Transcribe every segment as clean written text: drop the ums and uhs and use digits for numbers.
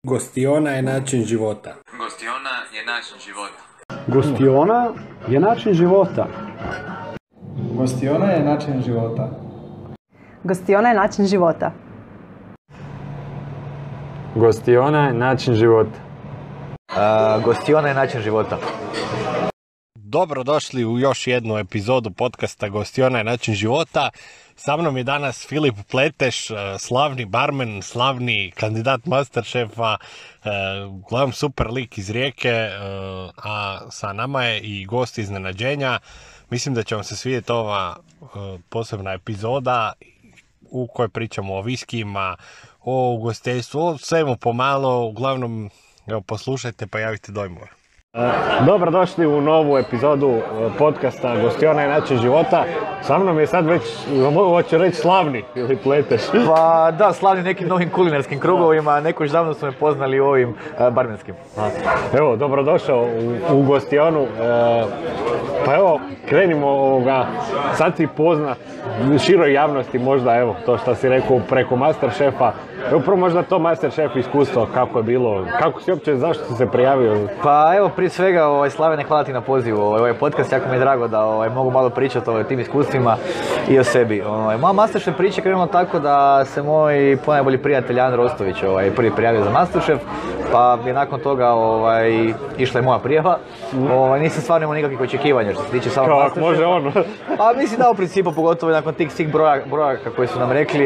Gostiona je način života. Gostiona je način života. Gostiona je način života. Gostiona je način života. Gostiona je način života. Gostiona je način života. Gostiona je način života. Dobrodošli u još jednu epizodu podcasta Gostiona je način života. Sa mnom je danas Filip Pleteš, slavni barmen, slavni kandidat Masterchefa, uglavnom super lik iz Rijeke, a sa nama je i gost iznenađenja. Mislim da će vam se svidjeti ova posebna epizoda u kojoj pričamo o viskijima, o ugostiteljstvu, o svemu pomalo, uglavnom evo, poslušajte pa javite dojmove. Dobrodošli u novu epizodu podcasta Gostiona je način života. Sa mnom je sad već, hoću reći, slavni Filip Pleteš. Pa da, slavni nekim novim kulinarskim krugovima, nekoć davno su me poznali u ovim barmenskim. Evo, dobrodošao u Gostionu. Pa evo, krenimo ovoga, sad ti poznat široj javnosti možda, evo, to što si rekao preko Masterchefa. Evo, prvo možda to Masterchef iskustvo, kako je bilo, kako si uopće, zašto si se prijavio? Pa evo, prije svega, Slavene, hvala ti na pozivu. Ovaj podcast, jako mi je drago da mogu malo pričati o tim iskustvima i o sebi. Moja Masterchef priča krenula tako da se moj ponajbolji prijatelj Jan Rostović prvi prijavio za Masterchef, pa je nakon toga išla je moja prijava. Nisam stvarno imao nikakvih očekivanja što se tiče samog Masterchefa. Može on? Pa mislim da u principu, pogotovo nakon tih svih brojaka koji su nam rekli,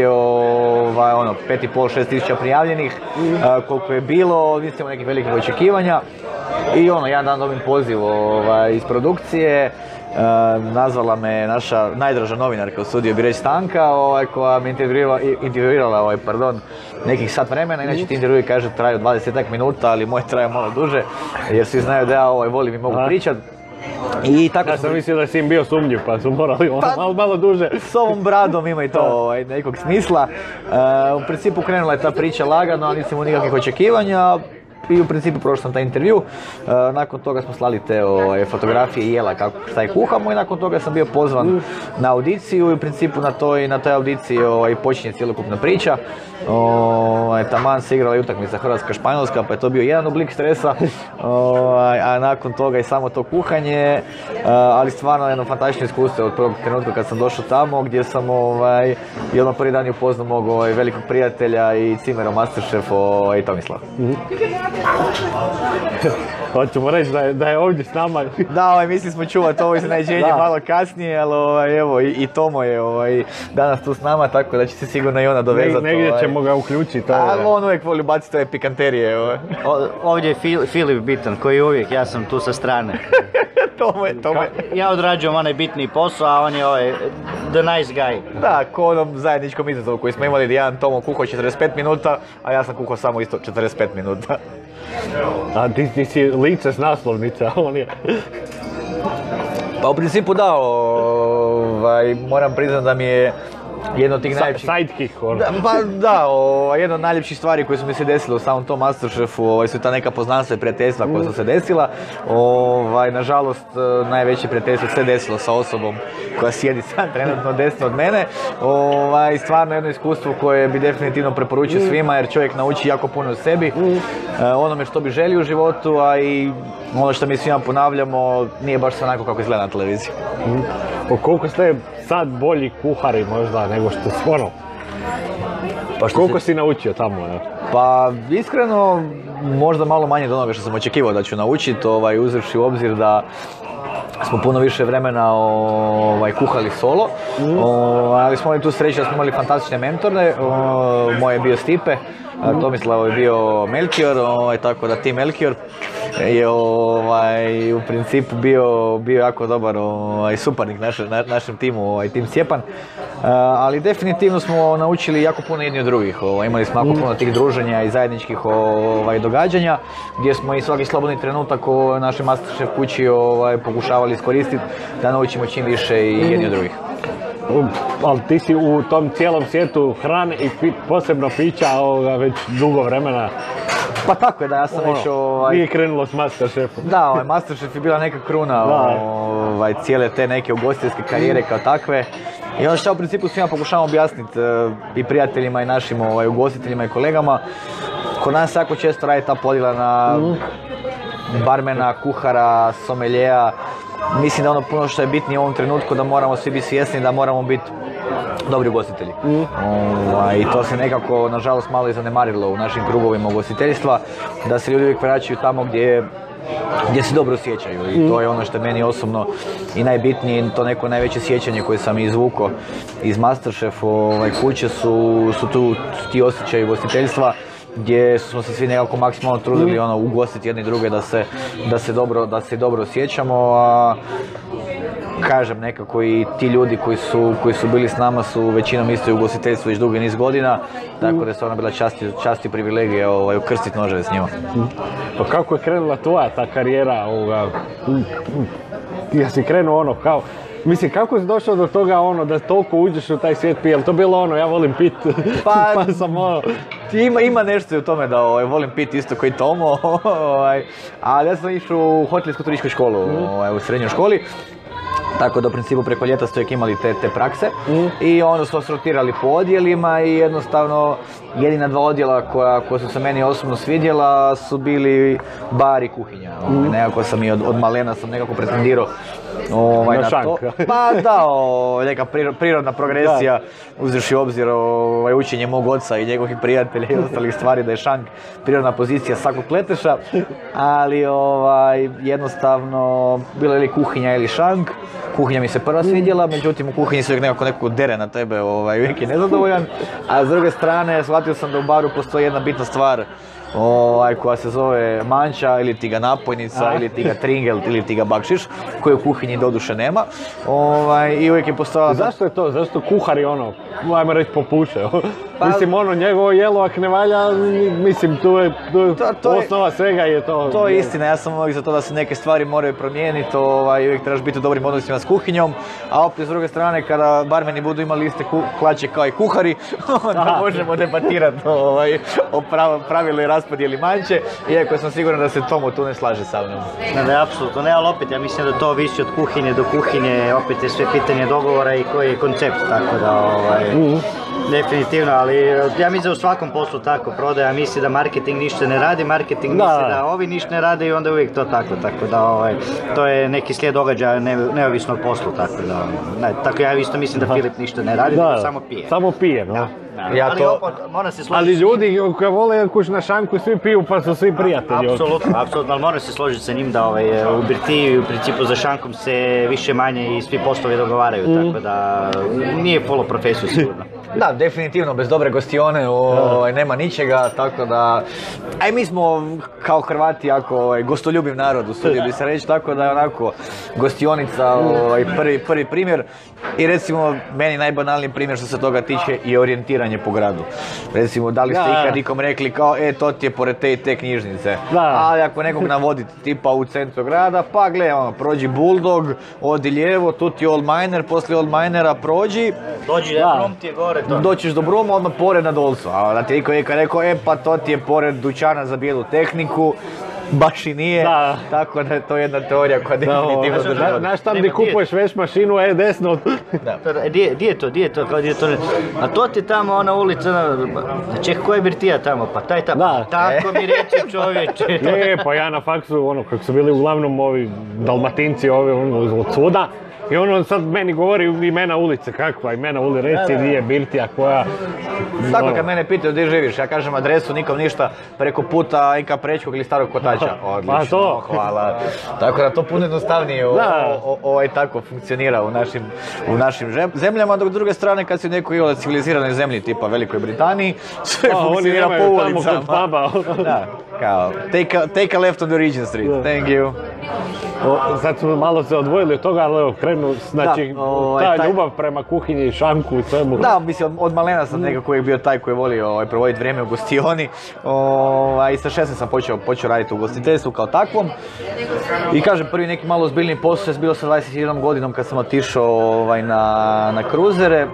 5,5-6 tisuća prijavljenih, koliko je bilo, nisam imao nekih velikih očekivanja. I jedan dan dobim poziv iz produkcije, nazvala me naša najdraža novinarka, usudio bi reći Stanka, koja me intervjuirala nekih sat vremena. Inače ti intervjui, kaže, traju 20 minuta, ali moj traju malo duže, jer svi znaju da ja volim i mogu pričat. I tako ja sam mislio da si im bio sumnjiv, pa su morali malo duže. S ovom bradom ima i to nekog smisla. U principu krenula je ta priča lagano, ali nisam imao nikakvih očekivanja. I u principu prošao sam taj intervju, nakon toga smo slali te fotografije i jela šta je kuhamo i nakon toga sam bio pozvan na audiciju i u principu na toj audiciji počinje cjelokupna priča. Taman se igrala i utakmica Hrvatska-Španjolska, pa je to bio jedan oblik stresa, a nakon toga i samo to kuhanje, ali stvarno jedno fantastično iskustvo od prvog trenutka kad sam došao tamo, gdje sam prvi dan je upoznao mog velikog prijatelja i cimera Masterchef i Tomislava. Hoćemo reći da je ovdje s nama. Da, mislim smo čuvati ovo iznenađenje malo kasnije, ali evo i Tomo je danas tu s nama, tako da će se sigurno i ona dovezati. Negdje ćemo ga uključiti. On uvijek voli baciti ove pikanterije. Ovdje je Filip bitan, koji uvijek, ja sam tu sa strane. Tomo. Ja odrađujem onaj bitni posao, a on je the nice guy. Da, ko onom zajedničkom izazovu koji smo imali, da jedan Tomo kuhao 45 minuta, a ja sam kuhao samo isto 45 minuta. A ti si lice s naslovnica, on je... Pa u principu da, moram priznati da mi je jedno od tih najljepših... Sidekick, jedna od najljepših stvari koje su mi se desile u samom tom Masterchefu su ta neka poznanstva i prijateljstva koja su se desila. Nažalost, najveće prijateljstvo se desilo sa osobom koja sjedi sad trenutno desno od mene. Stvarno jedno iskustvo koje bi definitivno preporučio svima, jer čovjek nauči jako puno o sebi, onome što bi želio u životu, a i ono što mi svima ponavljamo, nije baš sve onako kako izgleda na televiziji. Koliko ste sad bolji kuhari možda nego što si koliko si naučio tamo? Pa iskreno možda malo manje od onoga što sam očekivao da ću naučiti, uzevši u obzir da smo puno više vremena kuhali solo, ali smo imali tu sreću da smo imali fantastične mentore. Moj je bio Stipe, Tomislav je bio Melchior, tako da tim Melchior je u principu bio jako dobar suparnik našem timu, tim Sjepan. Ali definitivno smo naučili jako puno jedni od drugih. Imali smo jako puno tih druženja i zajedničkih događanja, gdje smo i svaki slobodni trenutak u našoj Masterchef kući pokušavali iskoristiti da naučimo čim više i jedni od drugih. Ali ti si u tom cijelom svijetu hrane i posebno pića već dugo vremena. Pa tako je, da, ja sam već... Nije krenulo s Masterchefom. Da, Masterchef je bila neka kruna cijele te neke ugostiteljske karijere kao takve. I ono što u principu svima pokušavam objasniti i prijateljima i našim ugostiteljima i kolegama, kod nas jako često radi ta podjela na barmena, kuhara, someljeja. Mislim da ono puno što je bitnije u ovom trenutku da moramo svi biti svjesni da moramo biti dobri ugostitelji. I to se nekako, nažalost, malo i zanemarilo u našim krugovima ugostiteljstva, da se ljudi uvijek vraćaju tamo gdje se dobro osjećaju i to je ono što je meni osobno i najbitnije, to neko najveće sjećanje koje sam izvukao iz Masterchef kuće su tu ti osjećaji ugostiteljstva gdje smo se svi nekako maksimalno trudili ugostiti jedni druge da se dobro osjećamo, a kažem nekako i ti ljudi koji su bili s nama su većinom isto u ugostiteljstvu već dugi niz godina, tako da je stvarno bila čast i privilegija ukrstiti noževe s njima. Pa kako je krenula tvoja ta karijera? Ja si krenuo kao, mislim, kako si došao do toga da toliko uđeš u taj svijet pije? To bilo ja volim pit, pa sam Ima nešto u tome da volim pit isto koji Tomo, ali ja sam išao u hotelsku turističku školu u srednjoj školi. Tako da u principu preko ljeta ste uvijek imali te prakse i onda smo sortirali po odjelima i jednostavno jedina dva odjela koja su se meni osobno svidjela su bili bar i kuhinja. Nekako sam i od malena sam nekako pretendirao na to. Pa da, neka prirodna progresija uzevši obzir učenje mog oca i njegovih prijatelja i ostalih stvari da je šank prirodna pozicija svakog pleteša, ali jednostavno bilo je ili kuhinja ili šank. Kuhinja mi se prva svidjela, međutim u kuhinji se uvijek nekako dere na tebe, uvijek je nezadovoljan, a s druge strane shvatio sam da u baru postoji jedna bitna stvar koja se zove manča ili ti ga napojnica ili ti ga tringel ili ti ga bakšiš koje u kuhinji doduše nema i uvijek je postojala... Zašto je to? Zašto kuhari ajmo reći popuše? Mislim njegovo jelo ako ne valja, mislim tu je osnova svega je to... To je istina, ja sam uvijek za to da se neke stvari moraju promijeniti, uvijek trebaš biti u dobrim odnosima s kuhinjom, a opet s druge strane kada barmeni budu imali iste klače kao i kuhari, onda možemo debatirati o pravilu i raspodijeli manče, iako sam siguran da se Tomo tu ne slaže sa mnom. Ne, apsolutno ne, ali opet ja mislim da to ovisi od kuhinje do kuhinje, opet je sve pitanje dogovora i koji je koncept, tako da definitivno, ali ja mislim da u svakom poslu tako prodaja misli da marketing ništa ne radi, marketing misli da ovi ništa ne rade i onda uvijek to tako da to je neki slijed događaja neovisno od poslu, tako ja isto mislim da Filip ništa ne radi, nego samo pije. Samo pije, no. Ali ljudi koji vole kući na šanku svi piju pa su svi prijatelji. Apsolutno, ali moram se složiti sa njim da u birtiji u principu za šankom se više manje i svi poslovi dogovaraju, tako da nije polo profesiju sigurno. Da, definitivno, bez dobre gostione nema ničega, tako da... mi smo kao Hrvati jako gostoljubiv narod, usudio bi se reći, tako da je onako gostionica prvi primjer. I recimo, meni najbanalniji primjer što se toga tiče je orijentiranje po gradu. Recimo, da li ste ikad nikom rekli kao, to ti je pored te i te knjižnice. Ali ako nekog navodite tipa u centru grada, pa gle, prođi Bulldog, odi lijevo, tu ti Old Miner, poslije Old Minera prođi. Dođi, Brom ti je gore. Doćiš do Bruma, odmah pored na Dolcu. A da ti niko je rekao, pa to ti je pored dućana za bijelu tehniku. Baš i nije, tako da je to jedna teorija koja definitivno država. Znaš tam gdje kupuješ veš mašinu, desno. Gdje je to? A to ti tamo ona ulica, čekaj, koja je birtija tamo? Pa taj tamo. Tako mi reći čovječe. Pa ja na faksu, kako su bili uglavnom ovi Dalmatinci, od svuda. I on sad meni govori imena ulice, kakva imena ulice, reci gdje je birtija, koja... Tako kad mene pitaju gdje živiš, ja kažem adresu, nikom ništa, preko puta Inka Prečkog ili Starog Kotača. Odlično, hvala. Tako da to puno jednostavnije tako funkcionira u našim zemljama, dok s druge strane kad si u nekoj civiliziranoj zemlji tipa Velikoj Britaniji, sve funkcionira po ulicama. Kao, take a left on the Regent Street, thank you. Sad smo malo se odvojili od toga, ali krenu, znači, ta ljubav prema kuhinji i šanku i svemu. Da, mislim, od malena sam nekako uvijek bio taj koji je volio provoditi vrijeme u gostioni. I sa 16 sam počeo raditi u ugostiteljstvu kao takvom. I kažem, prvi neki malo ozbiljniji posao je bilo sa 21 godinom kad sam otišao na kruzere.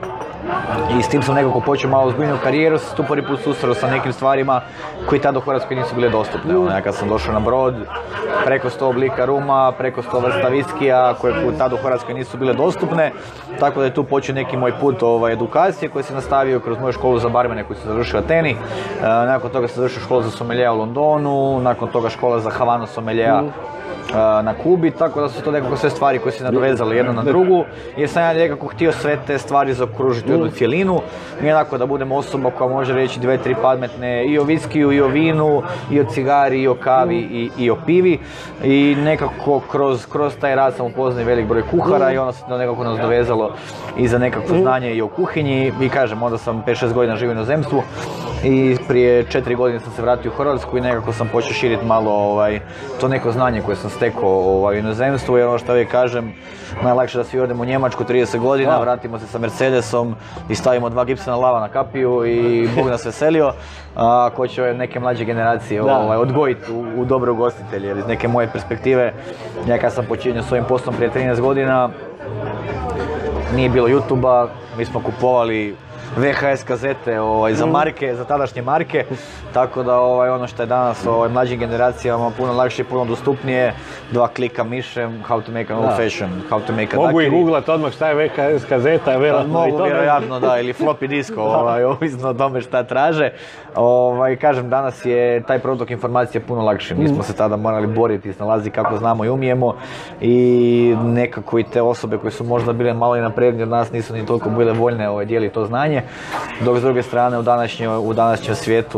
I s tim sam nekako počeo malo ozbiljniju karijeru, sam tu prvi put susreo sa nekim stvarima koji tada u Hrvatskoj nisu bile dostupne. Ja kad sam došao na brod, preko 100 oblika ruma, preko 100 vrsta viskija koje tada u Hrvatskoj nisu bile dostupne, tako da je tu počeo neki moj put edukacije koji se nastavio kroz moju školu za barmene koju sam završio u Ateni. Nakon toga sam završio školu za sommeliera u Londonu, nakon toga škola za Havanu sommeliera na Kubi, tako da su to nekako sve stvari koje se nadovezale jedna na drugu, jer sam ja nekako htio sve te stvari zaokružiti u jednu cjelinu i onako da budem osoba koja može reći 2-3 pametne i o viskiju, i o vinu, i o cigari, i o kavi, i o pivi i nekako kroz taj rad sam upoznao velik broj kuhara i onda se to nekako nas dovezalo i za nekakvo znanje i o kuhinji i kažem, onda sam 5-6 godina živio u inozemstvu i prije 4 godine sam se vratio u Hrvatsku i nekako sam počeo širiti malo to neko znanje koje sam stekao u inozemstvu, jer ono što uvijek kažem, najlakše da svi odemo u Njemačku 30 godina, vratimo se sa Mercedesom i stavimo 2 gipsana lava na kapiju i Bog nas veselio, ko će neke mlađe generacije odgojiti u dobre ugostitelje, jer iz neke moje perspektive, ja kad sam počinio s ovim poslom prije 13 godina, nije bilo YouTube-a, mi smo kupovali VHS kazete za marke, za tadašnje marke, tako da ono što je danas mlađim generacijama puno lakše i puno dostupnije, 2 klika mišem, how to make an old fashion, how to make a mogu daiquiri. i googlat odmah šta je VHS kazeta, Mogu vjerojatno da, ili floppy disk, ovisno o tome šta traže. Kažem, danas je taj protok informacija puno lakši, mi smo se tada morali boriti, snalaziti kako znamo i umijemo i nekako i te osobe koje su možda bile malo i naprednije od nas nisu ni toliko bile voljne dijeliti to znanje, dok s druge strane u današnjem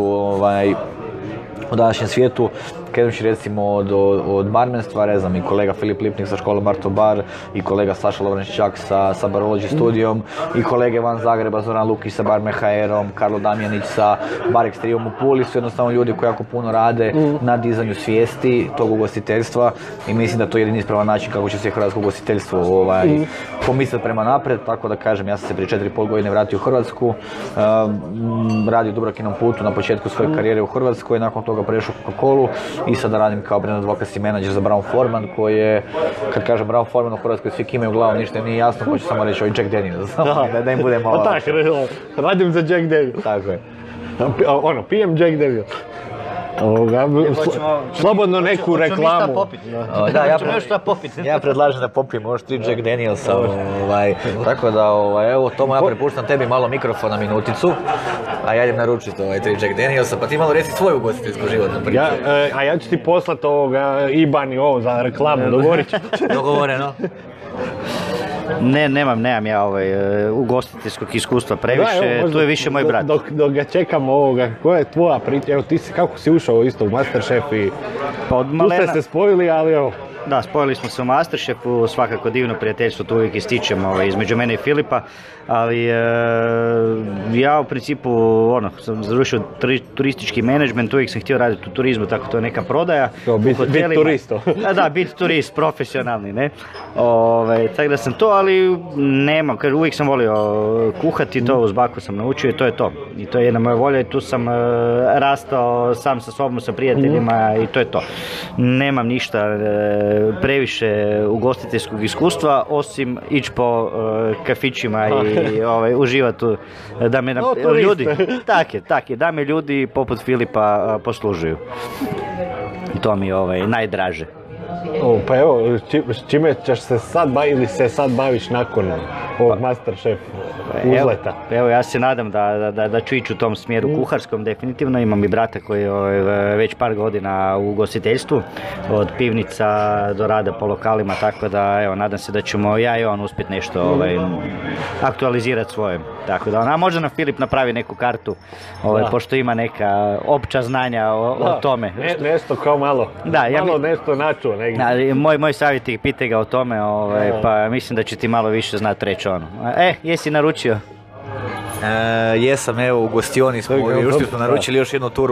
svijetu krenući recimo od barmenstva, ne znam, i kolega Filip Lipnik sa školom Barto Bar, i kolega Saša Lovrenščak sa Barology studijom, i kolege van Zagreba, Zoran Lukić sa Bar MHR-om, Karlo Damjanić sa Bar Extriom u Puli, su jednostavno ljudi koji jako puno rade na dizanju svijesti tog ugostiteljstva i mislim da to je jedini ispravan način kako će se hrvatsko ugostiteljstvo pomisliti prema naprijed, tako da kažem, ja sam se prije 4,5 godine vratio u Hrvatsku, radio u Dubrakinom putu na početku svoje karijere u Hrvatskoj, nakon toga prešao Coca-Colu i sada radim kao brand advocacy manager za Brown Forman, koji je, kad kažem Brown Forman u Hrvatskoj svi kimaju u glavu, ništa nije jasno, hoću samo reći Jack Daniels, da im bude malo... Tako, radim za Jack Daniels. Tako je. Pijem Jack Daniels. Slobodno neku reklamu. Ja predlažem da popijemo još 3 Jack Danielsa, tako da evo Tomo, ja prepuštam tebi malo mikrofona minuticu, a ja idem naručiti 3 Jack Danielsa, pa ti malo reci svoju ugostiteljsku životnu priču. A ja ću ti poslati IBAN i ovo za reklamu, dogovorit ću. Dogovoreno. Nemam ja ugostiteljskog iskustva previše, tu je više moj brat. Dok ga čekamo ovoga, koja je tvoja priča, evo ti si, kako si ušao isto u Masterchef i tu ste se spojili, ali evo. Da, spojili smo se u Masterchefu, svakako divno prijateljstvo tu uvijek ističemo između mene i Filipa, ali ja u principu sam završio turistički menadžment, uvijek sam htio raditi u turizmu, tako to je neka prodaja. Biti turisto. Da, biti turist, profesionalni, ne. Tako da sam to, ali nemam, uvijek sam volio kuhati, to uz baku sam naučio i to je to. I to je jedna moja volja i tu sam rastao sam sa sobom, sa prijateljima i to je to. Nemam ništa previše ugostiteljskog iskustva, osim ići po kafićima i uživati da me ljudi, tak je, da me ljudi poput Filipa poslužuju. To mi je najdraže. Pa evo, s čime ćeš se sad baviti ili se sad baviš nakon ovog Masterchef uzleta? Evo, ja se nadam da ću ići u tom smjeru kuharskom, definitivno. Imam i brata koji je već par godina u ugostiteljstvu, od pivnica do rada po lokalima, tako da evo, nadam se da ćemo ja i on uspjeti nešto aktualizirati svoje. Tako da, a možda nam Filip napravi neku kartu, pošto ima neka opća znanja o tome. Nešto kao malo, nešto načuo negdje. Moj savjet je, pitaj ga o tome, pa mislim da će ti malo više znati reći ono. Jesi naručio? Jesam, evo u gostioni smo naručili još jednu turu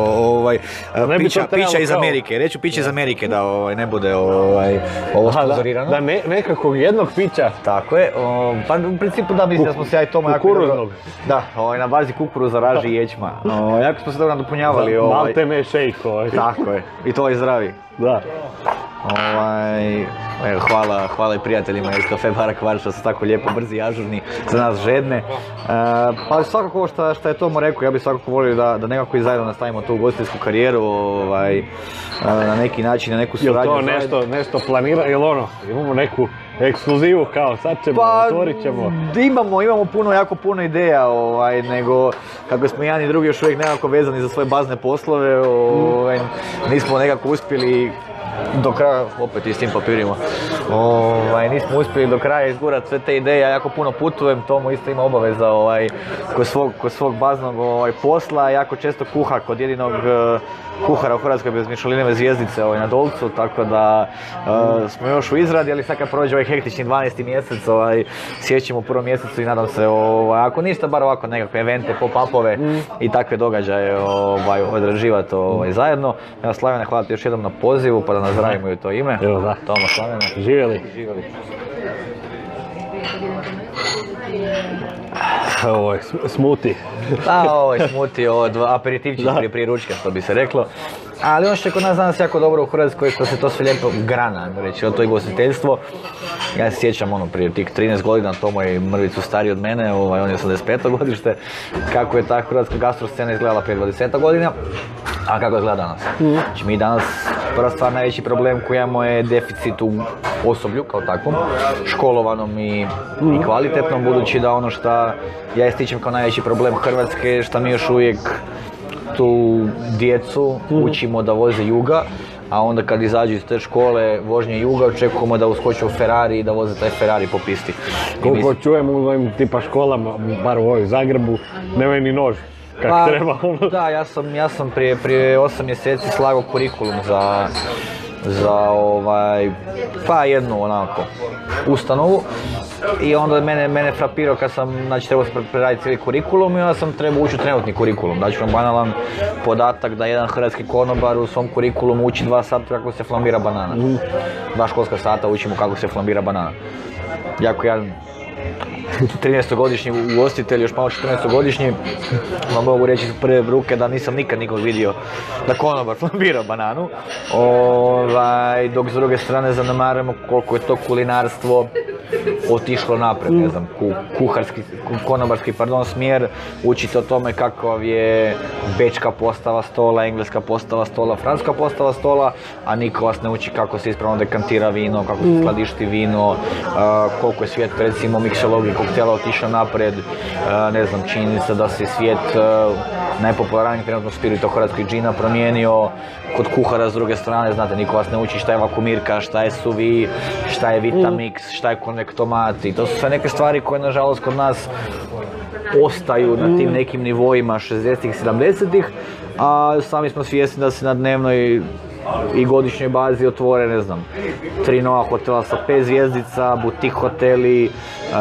pića iz Amerike, reću pića iz Amerike da ne bude ovo sponzorirano. Da nekakvog jednog pića. Tako je, pa u principu da mislim da smo se ja i Tomo jako kukuruznog. Da, na bazi kukuruza, raži i ječma. Jako smo se dobro nadopunjavali. Maltene shake. Tako je, i to je zdravi. Da. Hvala i prijateljima iz Kafe Bara Kvar što su tako lijepo, brzi i ažurni, za nas žedne. Pa svakako što je Tomo rekao, ja bih svakako volio da nekako i zajedno nastavimo tu ugostiteljsku karijeru, na neki način, na neku suradnju. Jel to nešto planira, jel imamo neku ekskluzivu kao sad ćemo, otvorit ćemo? Imamo jako puno ideja, nego kako smo jedan i drugi još uvijek nekako vezani za svoje bazne poslove, nismo nekako uspjeli do kraja, opet i s tim papirima, nismo uspjeli do kraja izgurati sve te ideje, ja jako puno putujem, Tomo isto ima obaveza kod svog baznog posla, jako često kuha kod jedinog kuhara u Hrvatskoj bez Michelinove zvjezdice na Dolcu, tako da smo još u izradi, ali sad kad prođe ovaj hektični 12. mjesec, sjećemo u prvom mjesecu i nadam se, ako ništa, bar ovako nekakve evente, pop-upove i takve događaje odrađivati zajedno. Evo Slavene, hvala ti još jednom na pozivu, pa da nazdravimo i to ime. Evo da. Tomo, Slavene. Živjeli. Ovo je smuti. Ovo je smuti, aperitivčić prije ručka, što bi se reklo. Ali ono što je kod nas danas jako dobro u Hrvatskoj, što se to sve lijepo grana, reći, to je ugostiteljstvo. Ja se sjećam prije tih 13 godina, Tomo je mrvicu stariji od mene, on je 85. godište, kako je ta hrvatska gastroscena izgledala prije 20 godina, a kako izgleda danas. Znači mi danas, prva stvar, najveći problem koji imamo je deficit u osoblju kao takvom, školovanom i kvalitetnom, budući da ono što ja ističem kao najveći problem Hrvatske, što mi još uvijek tu djecu učimo da voze juga, a onda kad izađu iz te škole vožnje juga, očekujemo da uskoče u Ferrari i da voze taj Ferrari po pisti. Koliko čujem u ovim tipa školama, bar u ovoj Zagrebu, nemaju ni nož. Kako treba. Da, ja sam prije 8 mjeseci slagao kurikulum za jednu onako ustanovu i onda mene frapirao kad sam trebao preraditi cijeli kurikulum i onda sam trebao ući u trenutni kurikulum. Znači vam banalan podatak da jedan hrvatski konobar u svom kurikulumu uči 2 sata kako se flambira banana. 2 školska sata učimo kako se flambira banana. Jako jedan 13-godišnji ugostitelj, još malo 14-godišnji, vam mogu reći iz prve ruke da nisam nikad nikog vidio da konobar flambira bananu, dok s druge strane zanemarujemo koliko je to kulinarstvo otišlo napred, ne znam, konobarski smjer, učite o tome kakav je bečka postava stola, engleska postava stola, francuska postava stola, a niko vas ne uči kako se ispravno dekantira vino, kako se skladišti vino, koliko je svijet recimo miksologije koktela otišao napred, ne znam, činjenica da se svijet najpopularnijeg trenutno spirita u Hrvatskoj džina promijenio, kod kuhara s druge strane, znate, niko vas ne uči šta je vakumirka, šta je sous vide, šta je Vitamix, šta je konvektomat i to su sve neke stvari koje nažalost kod nas ostaju na tim nekim nivoima 60-ih, 70-ih, a sami smo svjesni da se na dnevnoj i godišnjoj bazi otvore, ne znam, 3 nova hotela sa 5 zvjezdica, butik hoteli,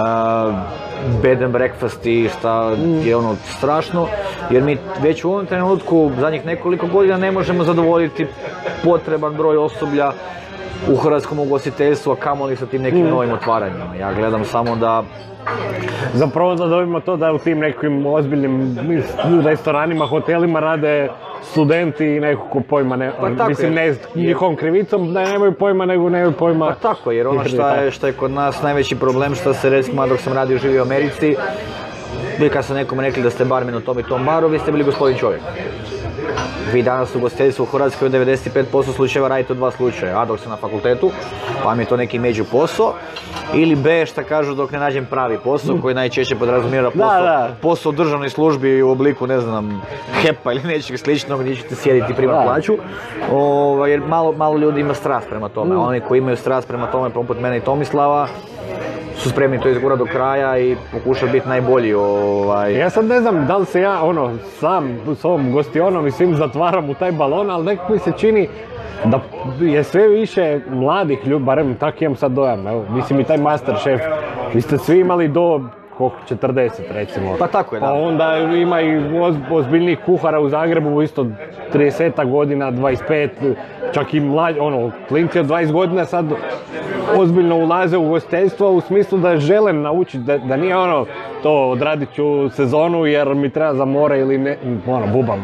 bed and breakfast i šta je strašno, jer mi već u ovom trenutku zadnjih nekoliko godina ne možemo zadovoljiti potreban broj osoblja u hrvatskom ugostiteljstvu, a kamoli sa tim nekim novim otvaranjima. Ja gledam samo da zapravo da dobimo to da u tim nekim ozbiljnim restoranima, hotelima rade studenti i nekako pojma ne, mislim ne njihovom krivicom da nemaju pojma nego nemaju pojma. Pa tako, jer ono što je kod nas najveći problem, što se recimo dok sam radio živio u Americi, vi kad ste nekome rekli da ste barmen u tom i tom baru, vi ste bili gospodin čovjek. Vi danas u ugostiteljstvu u Hrvatskoj u 95% slučajeva radite u 2 slučaja, a dok sam na fakultetu, pa mi je to neki među posao, ili B, šta kažu, dok ne nađem pravi posao, koji najčešće podrazumijeva posao u državnoj službi u obliku, ne znam, HEP-a ili nečeg sličnog gdje ćete sjediti i primati plaću, jer malo ljudi ima strast prema tome, a oni koji imaju strast prema tome, poput mene i Tomislava, su spremni to izgurati do kraja i pokušati biti najbolji. Ja sad ne znam da li se ja sam s ovom gostionom i svim zatvaram u taj balon, ali nekako mi se čini da je sve više mladih ljudi, barem tako imam sad dojam, evo, mislim i taj Masterchef, vi ste svi imali do 40 recimo. Pa tako je, da. A onda ima i ozbiljnih kuhara u Zagrebu, isto 30 godina, 25, čak i mlađi, klinci od 20 godina sad ozbiljno ulaze u ugostiteljstvo u smislu da žele naučiti, da nije to odradit ću sezonu jer mi treba za more ili ne, bubam.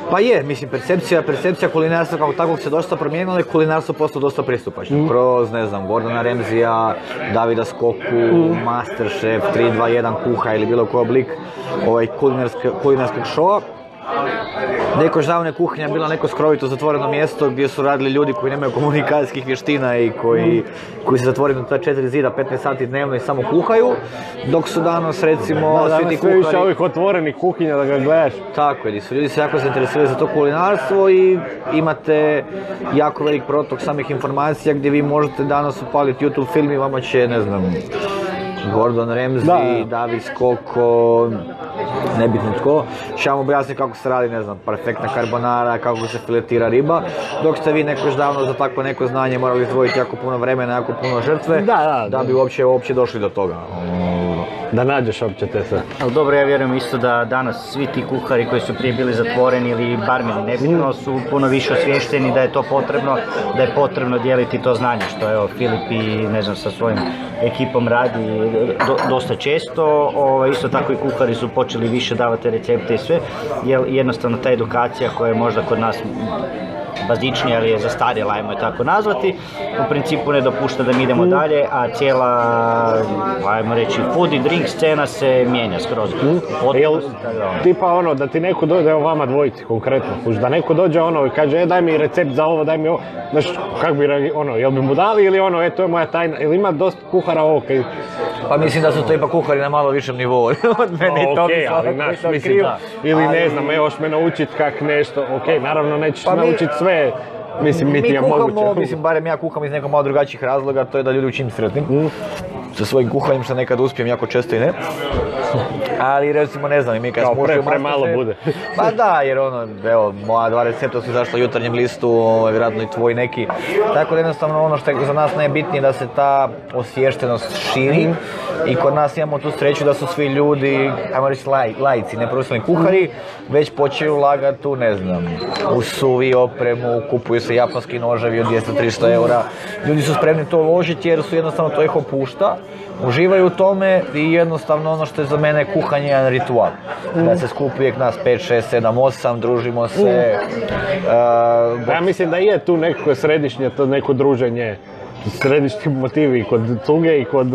Pa je, mislim, percepcija kulinarstva kao takvog se dosta promijenila i kulinarstvo postalo dosta pristupačno. Kroz, ne znam, Gordona Ramsaya, Davida Skoku, Masterchef, 3-2-1 kuha ili bilo koji oblik kulinarskog šova. Nekoć davno je kuhinja bila neko skrovito zatvoreno mjesto gdje su radili ljudi koji nemaju komunikacijskih vještina i koji se zatvorili na ta 4 zida 15 sati dnevno i samo kuhaju, dok su danas recimo svi ti sve više kuhari... ovih otvorenih kuhinja da ga gledaš. Tako je, ljudi se jako zainteresirali za to kulinarstvo i imate jako velik protok samih informacija gdje vi možete danas upaliti YouTube film i vama će, ne znam, Gordon Ramsay, David Skoko, nebitno tko, će vam objasniti kako se radi, ne znam, perfektna carbonara, kako se filetira riba, dok ste vi nekoć davno za takvo neko znanje morali izdvojiti jako puno vremena, jako puno žrtve, da bi uopće došli do toga. Da nađeš uopće te sve. Ali dobro, ja vjerujem isto da danas svi ti kuhari koji su prije bili zatvoreni ili barmeni nebitno su puno više osviješteni da je to potrebno, da je potrebno dijeliti to znanje, što evo Filip i ne znam sa svojim ekipom radi dosta često. Isto tako i kuhari su počeli više davati recepte i sve, jer jednostavno ta edukacija koja je možda kod nas bazičnija, ali je zastarjela, ajmo je tako nazvati, u principu ne dopušta da mi idemo dalje, a cijela, ajmo reći, food i drink scena se mijenja skroz. Tipa ono, da ti neko dođe, evo vama dvojici konkretno, da neko dođe ono i kaže, daj mi recept za ovo, daj mi ovo, znaš, kak bi, ono, jel bi mu dali ili ono, to je moja tajna, ili ima dosta kuhara ovo, kaj... Pa mislim da su to ipak kuhari na malo višem nivou od mene i to bi svakako mislim, ili ne znam, evo me naučit kak nešto, naravno nećeš naučit sve, mislim, niti je moguće. Mislim, barem ja kuham iz nekog malo drugačijih razloga, to je da ljudi učim sretnim. Sa svojim kuhanjem što nekad uspijem, jako često i ne. Ali recimo, ne znam, i mi kad smo ušli u premalo bude. Pa da, jer ono, evo, moja 2 recepta su izašla u Jutarnjem listu, vjerojatno i tvoj neki. Tako da jednostavno ono što je za nas najbitnije da se ta osviještenost širi i kod nas imamo tu sreću da su svi ljudi, ajmo reći laici, ne profesionalni kuhari, već počeli ulagati u, ne znam, u suvi opremu, kupuju se japanski noževi od 200-300 eura. Ljudi su spremni to uložiti jer su jednostavno to ih opušta, uživaju u tome i jednostavno ono što je za mene kuhanje je jedan ritual. Da se skupi uvijek nas 5, 6, 7, 8, družimo se. Ja mislim da je tu neko središnje, to neko druženje, središnji motivi kod cuge i kod...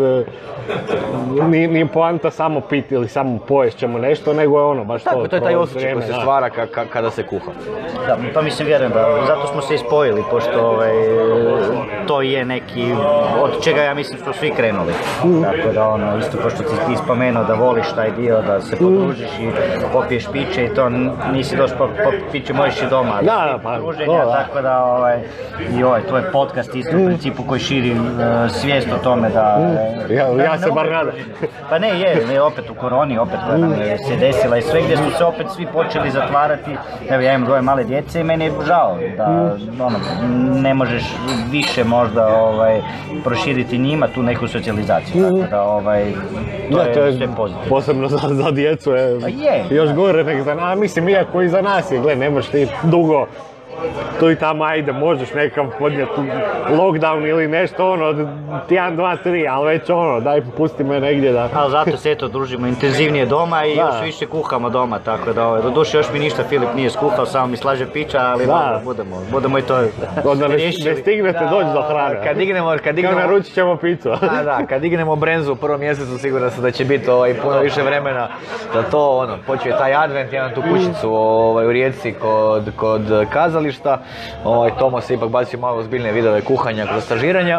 Nije poanta samo piti ili samo pojest ćemo nešto, nego je ono baš to. Tako, to je taj osjećaj koji se stvara kada se kuha. Da, pa mislim, vjerujem da zato smo se i spojili, pošto to je neki, od čega ja mislim što svi krenuli. Tako da ono, isto pošto ti spomenuo da voliš taj dio, da se podružiš i popiješ piće i to nisi došao piće možeš i doma. Da, pa druženja, tako da i to je podcast isto u principu koji širi svijest o tome da... Ja se bar nadam. Pa ne, opet u koroni, opet koja nam je se desila i sve gdje su se opet svi počeli zatvarati. Evo, ja imam 2 male djece i meni je žao da ne možeš više možda proširiti njima tu neku socijalizaciju. Tako da to je sve pozitivno. Posebno za djecu je još gore nek za nas. Mislim, iako i za nas je, ne možeš ti dugo tu i tamo, ajde, možeš nekam podnijeti lockdown ili nešto, ono, 1, 2, 3, ali već ono, daj pusti me negdje da... Ali zato se eto družimo intenzivnije doma i još više kuhamo doma, tako da, doduše još mi ništa Filip nije skuhao, samo mi slaže pića, ali budemo i to riješili. Ne stignete doći do hrane. Kad dignemo... naručit ćemo picu. Kad dignemo brenzu u prvom mjesecu, siguran sam da će biti puno više vremena za to, počeo taj advent, ja na tu kućicu u Rijeci kod kazališta. Tomo se ipak bacio malo ozbiljne vidove kuhanja kroz stažiranja.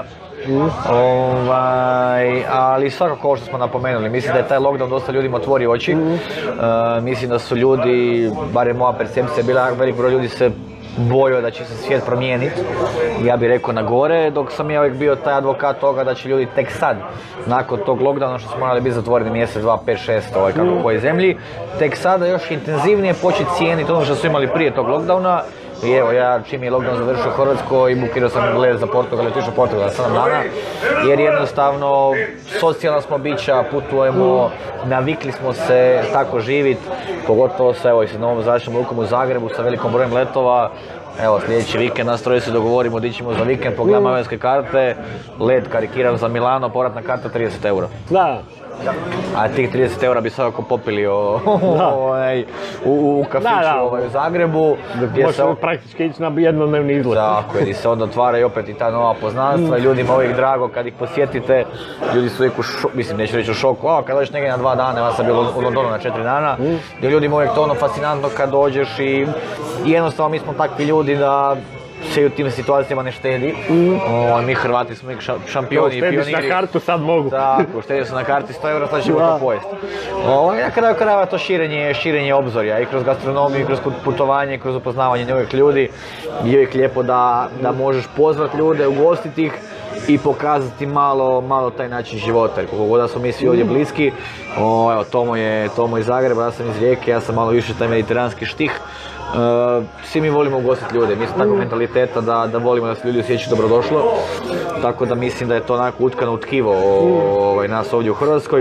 Ali svakako ovo što smo napomenuli, mislim da je taj lockdown dosta ljudima otvorio oči. Mislim da su ljudi, barem moja percepcija je bila, velik broj ljudi se bojao da će se svijet promijeniti, ja bih rekao na gore, dok sam ja uvijek bio taj advokat toga da će ljudi tek sad, nakon tog lockdowna što smo morali biti zatvoreni mjesec, 2, 5, 6, kako u kojoj zemlji, tek sada još intenzivnije početi cijeniti ono što su imali prije tog lockdowna. I evo, ja čim je lockdown završio u Hrvatskoj, bukirao sam let za Portugal, otišao u Portugal za 7 dana, jer jednostavno socijalna smo bića, putujemo, navikli smo se tako živjeti, pogotovo sa novom zračnom lukom u Zagrebu sa velikom brojem letova. Evo, sljedeći vikend nas troje se dogovorimo, di ćemo za vikend, pogledamo avijonske karte, let karikiram za Milano, povratna karta 30 eura. Da. a tih 30 eura bi svakako popili u kafiću u Zagrebu. Možemo praktički ići na jednodnevni izlet. Tako, gdje se onda otvaraju opet i ta nova poznanstva, ljudima uvijek drago kad ih posjetite, ljudi su uvijek u šoku, mislim neću reći u šoku, kada dođeš negdje na 2 dana, ja sam bio u Londonu na 4 dana, gdje ljudima uvijek to fascinantno kad dođeš i jednostavno mi smo takvi ljudi da se u tim situacijama ne štedi. Mi Hrvati smo uvijek šampioni i pioniri. Štediš na kartu, sad mogu. Tako, štedio sam na karti 100 eura, sad ćemo to pojesti. Na kraju krajeva to širenje obzorja i kroz gastronomiju, i kroz putovanje, i kroz upoznavanje novih ljudi. I uvijek lijepo da možeš pozvati ljude, ugostiti ih i pokazati malo taj način života. Jer koliko god da smo mi svi ovdje bliski, evo Tomo iz Zagreba, ja sam iz Rijeke, ja sam malo više taj mediteranski štih. Svi mi volimo ugostiti ljude, mi smo takvog mentaliteta da volimo da se ljudi osjećaju dobrodošlo, tako da mislim da je to onako utkano u tkivo nas ovdje u Hrvatskoj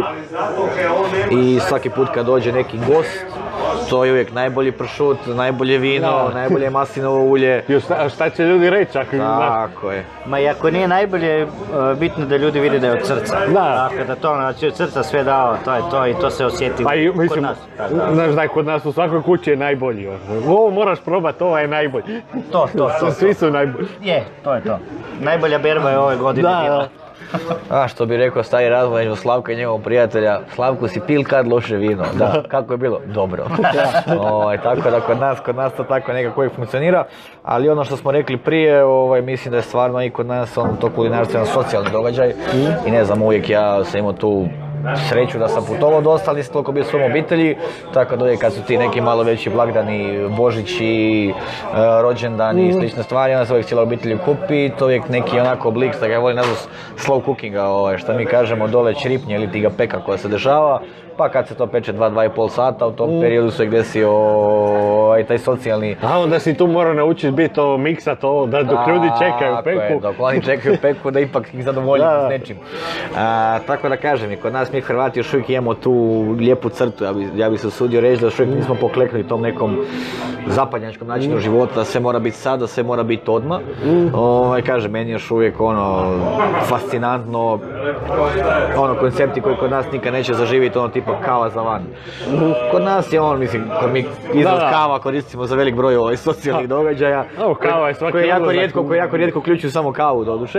i svaki put kad dođe neki gost, to je uvijek najbolji pršut, najbolje vino, najbolje maslinovo ulje. Šta će ljudi reći? Tako je. Ma i ako nije najbolje, bitno da ljudi vide da je od srca. Dakle, da to znači od srca sve dao, to je to i to se osjeti kod nas. Znaš da je kod nas u svakoj kući je najbolji. Ovo moraš probati, ovo je najbolji. To. Svi su najbolji. Je, to je to. Najbolja berba je ove godine bila. Što bi rekao stari razgovor između Slavka i njegovog prijatelja, Slavko si pil kad loše vino, da, kako je bilo? Dobro. Tako da kod nas to tako nekako uvijek funkcionira, ali ono što smo rekli prije, mislim da je stvarno i kod nas to kulinarstvo jedan socijalni događaj i ne znam, uvijek ja sam imao tu sreću da sam putovao dosta, ali nisam toliko bio svom obitelji, tako da uvijek kad su ti neki malo veći blagdani, Božići, rođendani i slične stvari, onda se uvijek cijela obitelj kupi, to uvijek neki onako oblik, što ga volim nazvati slow cookinga, što mi kažemo dole čripnje ili tiga peka koja se dešava, pa kad se to peče 2,5 sata, u tom periodu se desio taj socijalni... A onda si tu morao naučiti biti miksat ovo, da dok ljudi čekaju peku. Tako je, dok oni čekaju peku da ipak ih zadovoljiti s nečim. Tako da kažem, i kod nas mi Hrvati još uvijek imamo tu lijepu crtu, ja bi se usudio reći da još uvijek nismo pokleknuli tom nekom zapadnjačkom načinu života, da sve mora biti sada, sve mora biti odmah. Kažem, meni još uvijek fascinantno, koncepti koji kod nas nikad neće zaživjeti, tipa kava za van. Kod nas je mislim, kad mi izraz kava koristimo za velik broj socijalnih događaja, koji jako rijetko uključuju samo kavu, doduše.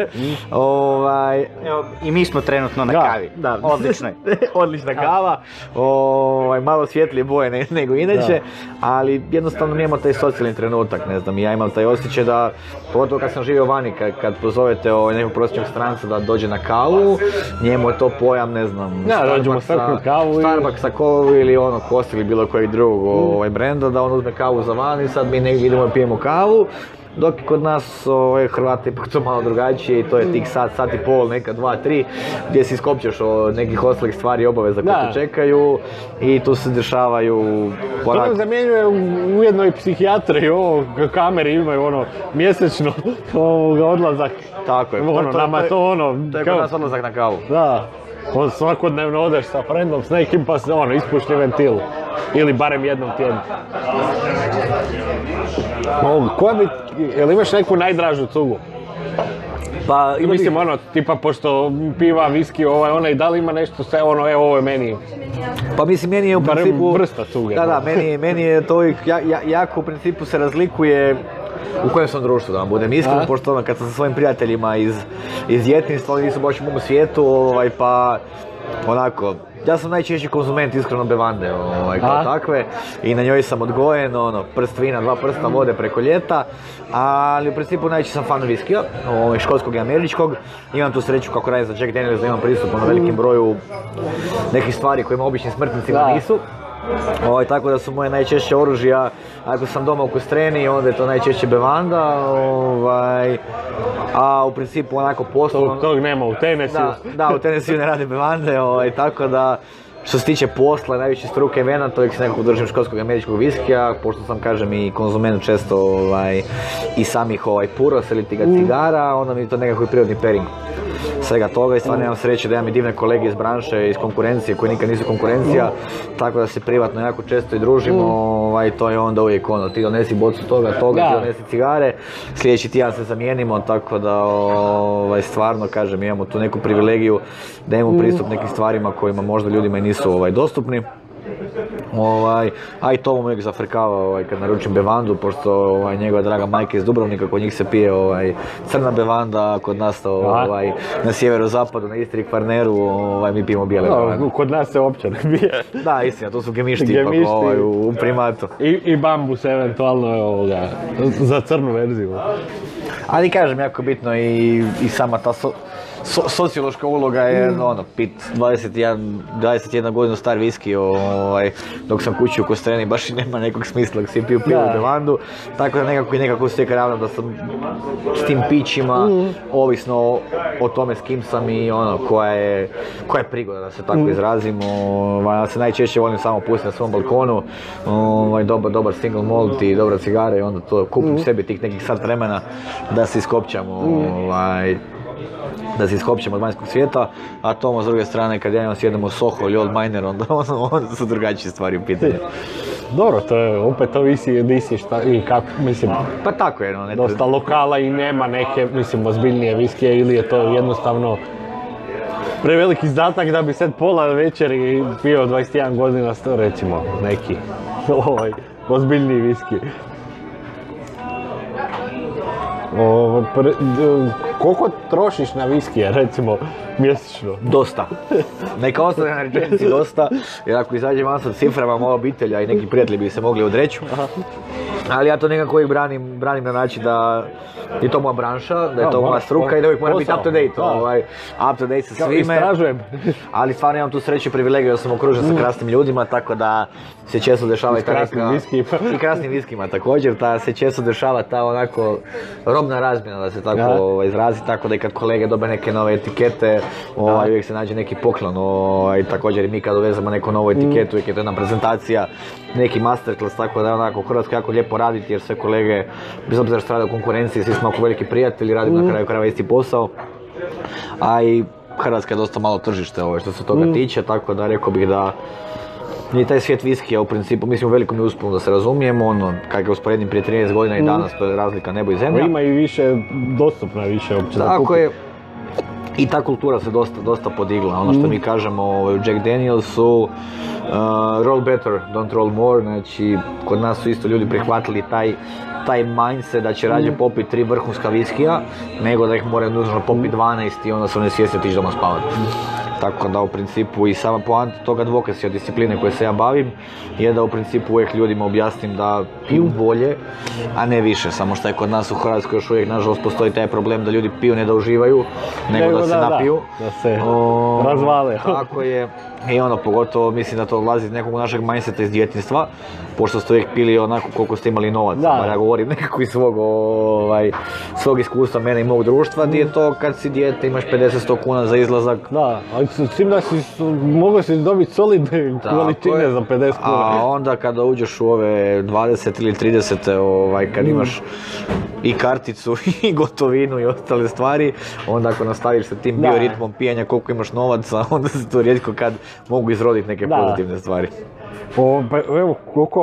I mi smo trenutno na kavi. Da, odlično je. Odlična kava, malo svjetlije boje nego inače, ali jednostavno mi imamo taj socijalni trenutak, ne znam, ja imam taj osjećaj da, pogotovo kad sam živio vani, kad pozovete nekog prosječnog stranca da dođe na kavu, njemu je to pojam, ne znam, Starbucksa ili Kost ili bilo kojeg drugog brenda, da on uzme kavu za van i sad mi negdje idemo i pijemo kavu. Dok kod nas Hrvati ipak to malo drugačije i to je tih sat i pol, neka 2, 3, gdje si iskopčeš o nekih ostalih stvari i obaveza koje te čekaju i tu se dešavaju... To nam zamjenjuje ujedno i psihijatre i kamere imaju mjesečno odlazak. Tako je. Nama to to je kod nas odlazak na kavu. Da. Svakodnevno odeš sa frendom, s nekim pa se ispušni ventil. Ili barem jednom tjednu. Jel imaš neku najdražu cugu? Pa mislim tipa pošto piva, viski, onaj, da li ima nešto sve ovo je meni? Pa mislim, meni je u principu... vrsta cuge. Da, meni je to jako u principu se razlikuje u kojem sam društvu, da vam budem iskren, pošto kad sam sa svojim prijateljima iz djetinjstva, oni nisu baš u mom svijetu, pa onako, ja sam najčešći konzument iskreno bevande, kao takve, i na njoj sam odgojen, prst vina, 2 prsta vode preko ljeta, ali u principu najčešći sam fan viskija, škotskog i američkog. Imam tu sreću kako radim za Jack Daniels da imam pristup na velikim broju nekih stvari kojima obični smrtnicima nisu. Tako da su moje najčešće oružja, ako sam doma u Kostreni, onda je to najčešće bevanda, a u principu onako poslovno... Tog nema u Tennessee. Da, u Tennessee ne rade bevande, tako da što se tiče posla, najviše struke vena, to uvijek se nekako držim škotskog i američkog viskija, pošto sam, kažem, i konzument često i samih puros ili cigara, onda mi je to nekako i prirodni pairing svega toga i stvarno imam sreće da imam i divne kolege iz branše, iz konkurencije koji nikad nisu konkurencija, tako da se privatno jako često i družimo, to je onda uvijek ono, ti donesi bocu toga, ti donesi cigare, sljedeći tjedan se zamijenimo, tako da stvarno kažem imamo tu neku privilegiju da imamo pristup nekim stvarima kojima možda ljudima i nisu dostupni. A i to uvijek zafrkava kad naručim bevandu, pošto njegova draga majka iz Dubrovnika, kod njih se pije crna bevanda, kod nas na sjeverozapadu, na Istri i Kvarneru, mi pijemo bijele bevande. Kod nas se uopće ne pije. Da, istina, to su gemišti ipak u primatu. I bambus eventualno za crnu verziju. Ali kažem, jako bitno i sama ta sociološka uloga je pit 21 godinu star viski dok sam kući u Kostreni baš i nema nekog smisla dok si piju bevandu, tako da nekako se ravno da sam s tim pićima ovisno o tome s kim sam i koja je prigoda da se tako izrazim. Ja se najčešće volim samo pustiti na svom balkonu, dobar single malt i dobra cigara i onda to kupim sebi tih nekih sat vremena da se iskopčam od vanjskog svijeta, a Tomo s druge strane kad ja sjedemo Soho ili Old Miner, onda su drugačije stvari u pitanju. Dobro, to je, opet to visi šta i kako, mislim, pa tako je, dosta lokala i nema neke, mislim, ozbiljnije viskije ili je to jednostavno preveliki izdatak da bi sad pola večeri pio 21 godina, recimo, neki ozbiljniji viski. Koliko trošiš na viskije, recimo, mjesečno? Dosta. Neka ostane na rečenici dosta, jer ako izađem van sa ciframa moja obitelja i neki prijatelji bi se mogli odreći. Ali ja to nekako uvijek branim na način da je to moja branša, da je to moja struka i da uvijek moram biti up to date. Up to date sa svime. Istražujem. Ali stvarno imam tu sreću i privilegiju da sam okružen sa krasnim ljudima, tako da se često dešava i ta neka... I krasnim viskima također, se često dešava ta onako robna razmjena, da se tako izrazi, tako da i kad kolege dobe neke nove etikete, uvijek se nađe neki poklon, također i mi kad dovezemo neku novu etiketu, uvijek je to jedna prezentacija, neki masterclass, tako da je onako u Hrvatskoj jako lijepo raditi jer sve kolege, bez obzira što rade u konkurenciji, svi smo oko veliki prijatelji, radimo na kraju krajeva isti posao, a i Hrvatska je dosta malo tržište što se toga tiče, tako da rekao bih da i taj svijet viskija u principu, mislim u velikom je usponu da se razumijemo, kako usporedim prije 13 godina i danas, to je razlika nebo i zemlja. Ima i više, dostupno je više uopće. Tako je. I ta kultura se dosta podigla. Ono što mi kažemo u Jack Danielsu, roll better, don't roll more, znači kod nas su isto ljudi prihvatili taj mindset da će rađe popiti 3 vrhunska viskija, nego da ih moraju nužno popiti 12 i onda se one svijesti otići doma spavati. Tako da u principu i sama poanta toga advocacy od discipline koje se ja bavim je da u principu uvijek ljudima objasnim da piju bolje, a ne više. Samo što je kod nas u Hrvatskoj još uvijek nažalost postoji taj problem da ljudi piju ne da uživaju, nego da se napiju. Da se razvale. Tako je. I pogotovo mislim da to odlazi iz nekog našeg mindseta iz djetinjstva, pošto ste uvijek pili onako koliko ste imali novaca, bar ja govorim nekako iz svog iskustva mene i mog društva, gdje je to kad si dijete imaš 50-100 kuna za izlazak. Da, ali s tim da si mogao si dobiti solidne količine za 50 kuna. A onda kada uđeš u ove 20 ili 30, kad imaš i karticu i gotovinu i ostale stvari, onda ako nastaviš sa tim bioritmom pijanja koliko imaš novaca, onda se to rijetko kad mogu izroditi neke pozitivne stvari. Evo, koliko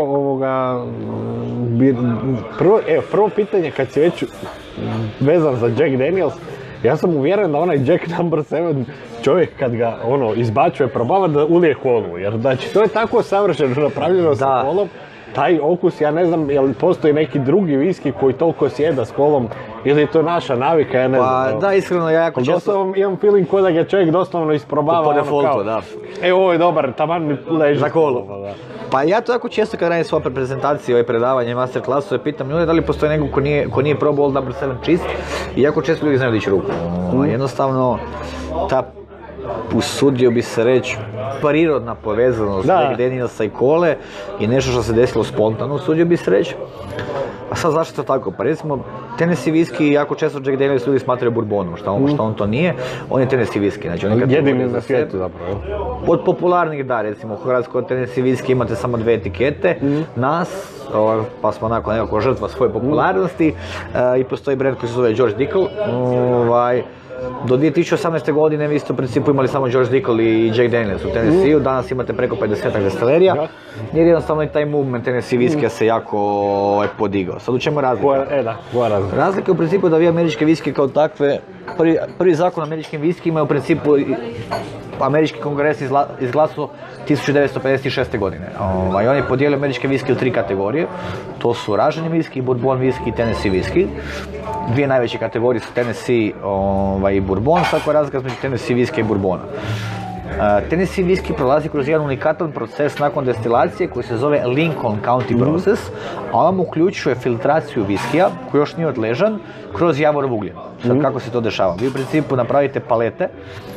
prvo pitanje kad si već vezan za Jack Daniels, ja sam uvjeren da onaj Jack No. 7 čovjek kad ga izbačuje probava da ulije kolu, jer znači to je tako savršeno napravljeno sa kolom. Taj okus, ja ne znam, jel postoji neki drugi viski koji toliko sjeda s kolom ili je to naša navika, ja ne znam. Pa da, iskreno, ja jako često... Imam feeling ko da ga čovjek doslovno isprobava. Po defaultu, da. Ovo je dobar, taman mi leži za kolu. Pa ja to jako često kad radim svoje prezentacije, predavanje, masterclassove, pitam ljude da li postoji neko ko nije probao Old No. 7 čist i jako često ljudi znaju dići ruku. Jednostavno, ta usudio bi se reći prirodna povezanost Jack Danielsa i kole i nešto što se desilo spontano, usudio bi se reći. A sad zašto to tako? Pa recimo, Tennessee whisky jako često Jack Daniels ljudi smatraju bourbonom, što on to nije, on je Tennessee whisky. Znači, jedini na svijetu zapravo. Od popularnih da, recimo u Hrvatskoj od Tennessee whisky imate samo 2 etikete, nas, pa smo onako nekako žrtva svoje popularnosti i postoji brand koji se zove George Dickel. Do 2018. godine vi ste u principu imali samo George Dickel i Jack Daniels u Tennessee-u, danas imate preko 50 destilerija, jer jednostavno i taj movement Tennessee viskija se jako podigao. Sad u čemu je razlika? Razlika je u principu da vi američke viskije kao takve, prvi zakon o američkim viskijima je u principu američki kongres izglasao 1956. godine. On je podijelio američke viskije u 3 kategorije. To su raženi viski, bourbon viski i Tennessee viski. Dvije najveće kategorije su Tennessee i bourbon, tako je razlika između Tennessee viskija i bourbona. Tennessee viski prolazi kroz jedan unikatan proces nakon destilacije koji se zove Lincoln County Process, a on uključuje filtraciju viskija koji još nije odležan kroz javorov ugljen. Sad kako se to dešava? Vi u principu napravite palete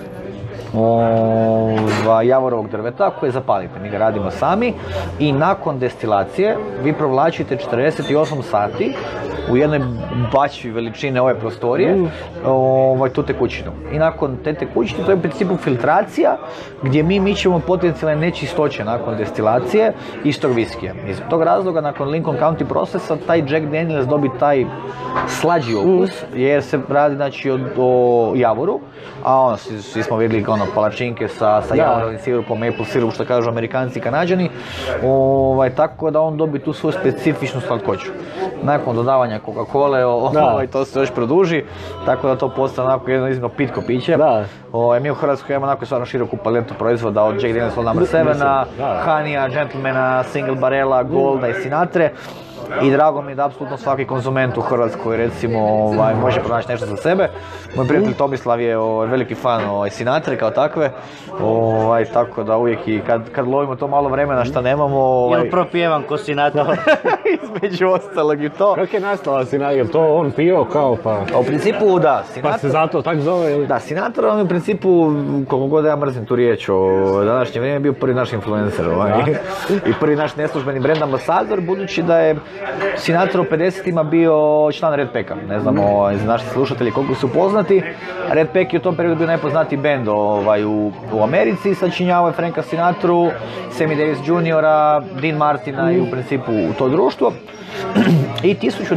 javorovog drveta koje zapalite, mi ga radimo sami i nakon destilacije vi provlačite 48 sati u jednoj bačvi veličine ove prostorije tu tekućinu. I nakon te tekućine to je u principu filtracija gdje mi mičemo potencijalne nečistoće nakon destilacije istog viskija. Iz tog razloga nakon Lincoln County procesa taj Jack Daniels dobi taj slađi okus jer se radi znači o javoru, a svi smo vidjeli palačinke sa javorovim sirupom, maple sirup što kažu Amerikanci i Kanađani, tako da on dobi tu svoju specifičnu slatkoću. Nakon dodavanja Coca-Cola to se još produži, tako da to postane onako jedno iznimno pitko piće. Mi u Hrvatskoj imamo onako stvarno široku paletu proizvoda od Jack Daniels Old No. 7, Honey-a, Gentlemana, Single Barrela, Golda i Sinatre. I drago mi je da apsolutno svaki konzument u Hrvatskoj recimo može pronaći nešto za sebe. Moj prijatelj Tomislav je veliki fan Sinatre kao takve, tako da uvijek i kad lovimo to malo vremena šta nemamo... Jel propjevan ko Sinatra? Između ostalog i to. Kako je nastala Sinatra? Je to on pio kao pa... U principu da, Sinatra... Pa se zato tak zove? Da, Sinatra on je u principu, koliko god ja mrzim tu riječ o današnje vrijeme, bio prvi naš influencer i prvi naš neslužbeni brand ambasador, budući da je Sinatra u 50-ima bio član Red Packa. Ne znamo, naši slušatelji koliko su poznati. Red Pack je u tom periodu bio najpoznatiji band u Americi. Sačinjavao je Franka Sinatru, Sammy Davis Jr., Dean Martina i u principu u to društvo. I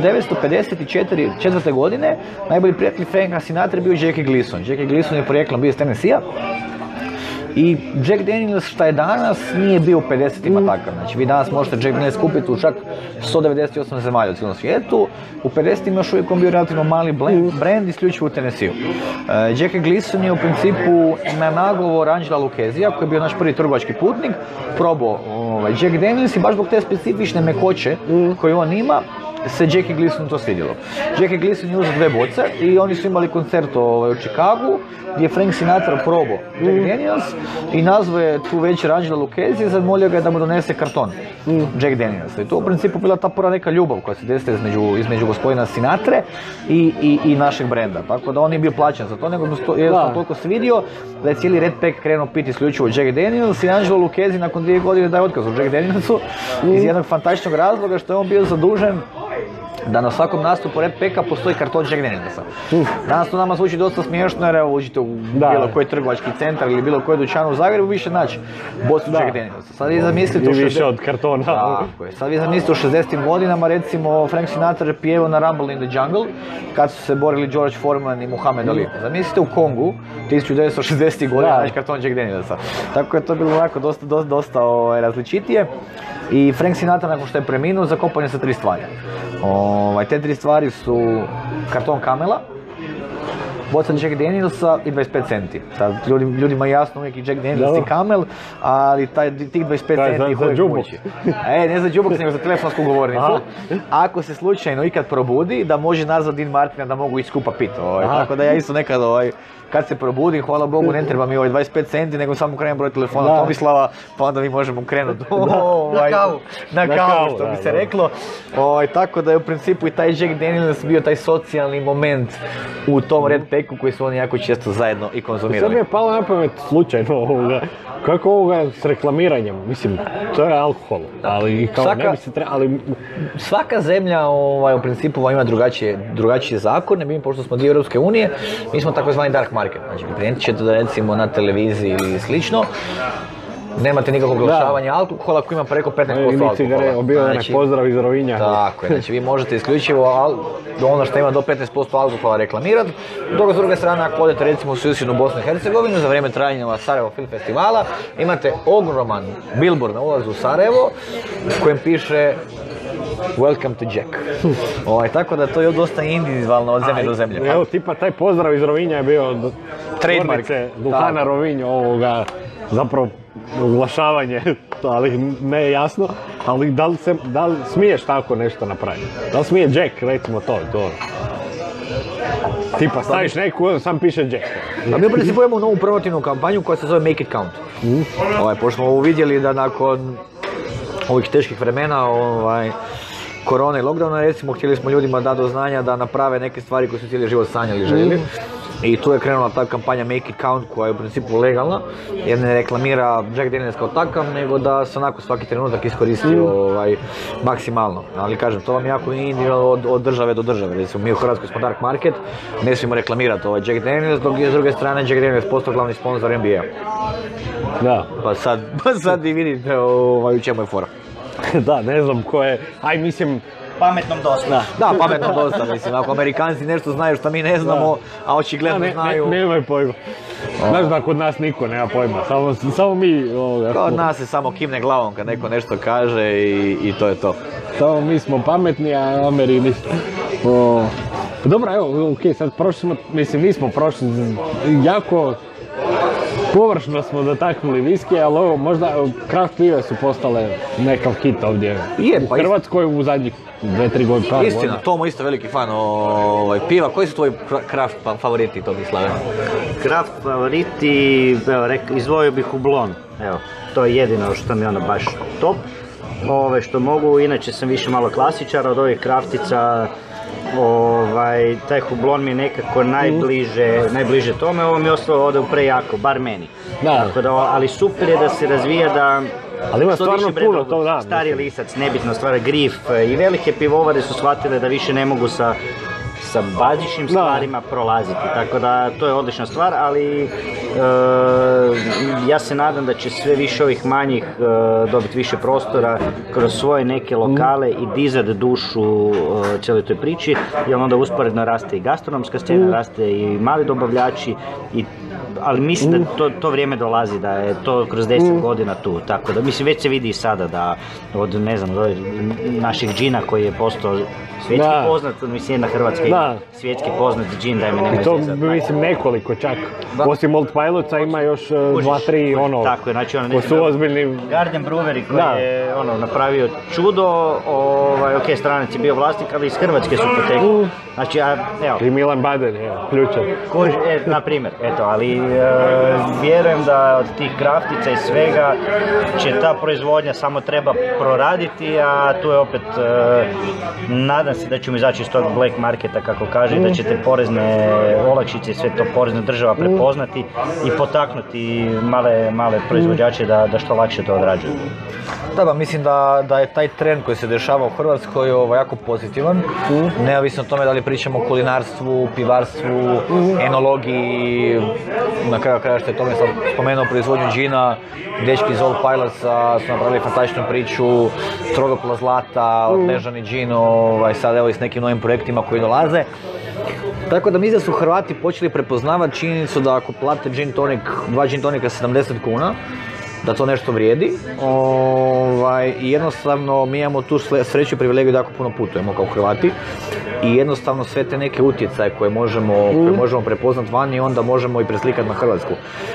1954. godine najbolji prijatelj Franka Sinatra bio Jackie Gleason. Jackie Gleason je porijeklom bio iz Tennessee-a. I Jack Daniels šta je danas nije bio u 50-ima takav. Znači vi danas možete Jack Daniels kupiti u čak 198 zemalja u cijelom svijetu. U 50-ima još uvijek on bio relativno mali brand isključivo u Tennessee-u. Jackie Gleason je u principu na nagovor Angela Lucchesija koji je bio naš prvi trgovački putnik probao Jack Daniels i baš zbog te specifične mekoće koju on ima se Jackie Gleasonu to svidjelo. Jackie Gleason je uzeo 2 boce i oni su imali koncert u Chicagu gdje je Frank Sinatra probao Jack Daniels i nazvao je tu večer Angela Lucchesi i zamolio ga da mu donese karton Jack Daniels. I to u principu bila ta prva neka ljubav koja se desila između gospodina Sinatre i našeg brenda. Tako da on nije bio plaćen za to, nego je toliko svidio da je cijeli Red Pack krenuo piti isključivo Jack Daniels i Angelo Lucchesi nakon 2 godine daje otkaz u Jack Danielsu iz jednog fantastičnog razloga što je on bio zadužen da na svakom nastupu Red Packa postoji karton Jack Danielsa. Danas to nama zvuči dosta smiješno jer evo uđite u bilo koji trgovački centar ili bilo koji dućan u Zagrebu više naći bocu Jack Danielsa. Sad vi zamislite više od kartona. Sad vi zamislite u 60-im godinama recimo Frank Sinatra je pjevao na Rumble in the Jungle kad su se borili George Foreman i Muhammad Ali. Zamislite u Kongu 1960-ih godina naći karton Jack Danielsa. Tako je to bilo onako dosta različitije. I Frank Sinatra nakon što je preminuo zakopan je sa 3 stvari. Te 3 stvari su karton Camela, boca Jack Danielsa i 25 centi. Sad ljudima je jasno uvijek i Jack Daniels i Camel, ali tih 25 centi ih uvijek muči. Ne za džuboks, nego za telefonsku govornicu. Ako se slučajno ikad probudi, da može nazvat Dean Martina da mogu iskupa pit. Tako da ja isto nekad kad se probudim, hvala Bogu, ne treba mi 25 centi, nego samo krenem broj telefona Tomislava, pa onda mi možemo krenuti na kavu, što bi se reklo. Tako da je u principu i taj Jack Daniels bio taj socijalni moment u tom Red Packu koji su oni jako često zajedno i konzumirali. Sad mi je palo na pamet slučajno kako ovoga s reklamiranjem, mislim, to je alkohol, ali kao ne bi se ali... Svaka zemlja u principu ima drugačije zakone, mi pošto smo dio Europske unije, mi smo takozvani dark market, znači primijetit ćete da recimo na televiziji ili slično, Nemate nikakvog oglašavanja alkohola koji ima preko 15% alkohola. Bio je pozdrav iz Rovinja. Tako je, znači vi možete isključivo ono što ima do 15% alkohola reklamirati, dok s druge strane ako odete recimo u susjednu Bosnu i Hercegovinu za vrijeme trajanja Sarajevo Film Festivala imate ogroman billboard na ulazu u Sarajevo u kojem piše Welcome to Jack. Tako da to je dosta individualno od zemlje do zemlje. Evo tipa taj pozdrav iz Rovinja je bio trademark Duhana Rovinj, zapravo oglašavanje, ali ne je jasno, ali da li smiješ tako nešto napraviti? Da li smije Jack, recimo to? Tipa staviš neku, sam piše Jack. A mi u principu imamo novu promotivnu kampanju koja se zove Make it Count. Pošto smo uvidjeli da nakon ovih teških vremena, korona i lockdowna, recimo, htjeli smo ljudima dati do znanja da naprave neke stvari koje su cijeli život sanjali i željeli. I tu je krenula ta kampanja Make it Count koja je u principu legalna, jer ne reklamira Jack Daniels kao takav, nego da se onako svaki trenutak iskoristi maksimalno. Ali kažem, to vam jako individualno od države do države. Recimo, mi u Hrvatskoj smo Dark Market, ne smijemo reklamirati Jack Daniels, dok je s druge strane Jack Daniels postao glavni sponsor NBA. Da. Pa sad i vidite u čemu je fora. Da, ne znam ko je, mislim... Pametnom dosta. Da, pametnom dosta, mislim. Ako Amerikanci nešto znaju što mi ne znamo, a očigledno znaju... Nemaju pojma. Znaš da kod nas niko nema pojma, samo mi... Kod nas se samo kimne glavom kad neko nešto kaže i to je to. Samo mi smo pametni, a Ameri nisu. Dobro, evo, okej, sad prošli smo, nismo prošli, jako... Površno smo dotaknuli viskije, ali ovo možda craft pive su postale nekav hit ovdje u Hrvatskoj u zadnjih 2-3 godine. Istina, Tomo isto veliki fan piva. Koji su tvoji craft favoriti, Tomislave? Craft favoriti, izdvojio bih Hublon. Evo, to je jedino što mi je baš top. Ove što mogu, inače sam više malo klasičar od ovih craftica. Taj Hublon mi je nekako najbliže tome, ovo mi je ostalo ovdje prejako, bar meni. Ali super je da se razvija da ali ima stvarno puno to, da. Stari lisac, nebitno stvar, grif i velike pivovare su shvatile da više ne mogu sa bazičnim stvarima prolaziti, tako da to je odlična stvar, ali ja se nadam da će sve više ovih manjih dobiti više prostora kroz svoje neke lokale i dizati dušu cijeloj toj priči, jer onda usporedno raste i gastronomska scena, raste i mali dobavljači, ali mislim da to vrijeme dolazi, da je to kroz 10 godina tu, tako da mislim već se vidi i sada da od naših džina koji je postao svjetski poznat, mislim jedna Hrvatska ima svjetski poznat džin, da je me nemoj zezat. I to mislim nekoliko čak, osim Old Pilotsa ima još 2-3 tako je, znači ko su ozbiljni... Garden Brewery koji je napravio čudo, stranac je bio vlasnik, ali iz Hrvatske su potekli. Znači, evo. I Milan Baden je ključan. Na primjer, eto, ali vjerujem da od tih kraftica i svega će ta proizvodnja samo treba proraditi, a tu je opet, nadam se da ćemo izaći iz tog black marketa, kako kaže, da će te porezne olakšice i sve to porezna država prepoznati i potaknuti male proizvođače da što lakše to odrađuju. Da, mislim da je taj trend koji se dešava u Hrvatskoj jako pozitivan, neovisno o tome da li pričamo o kulinarstvu, pivarstvu, enologiji, na kraju kraja što je tome sam spomenuo proizvodnju džina, dečki iz Old Pilotsa su napravili fantastičnu priču, Troglopla zlata, odležani džin, sad evo i s nekim novim projektima koji dolaze. Tako da mislim da su Hrvati počeli prepoznavati činjenicu da ako plate gin tonic, 2 gin tonika 70 kuna, da to nešto vrijedi i jednostavno mi imamo tu sreću i privilegiju da jako puno putujemo kao Hrvati i jednostavno sve te neke utjecaje koje možemo prepoznati van i onda možemo i preslikati na Hrvatsku.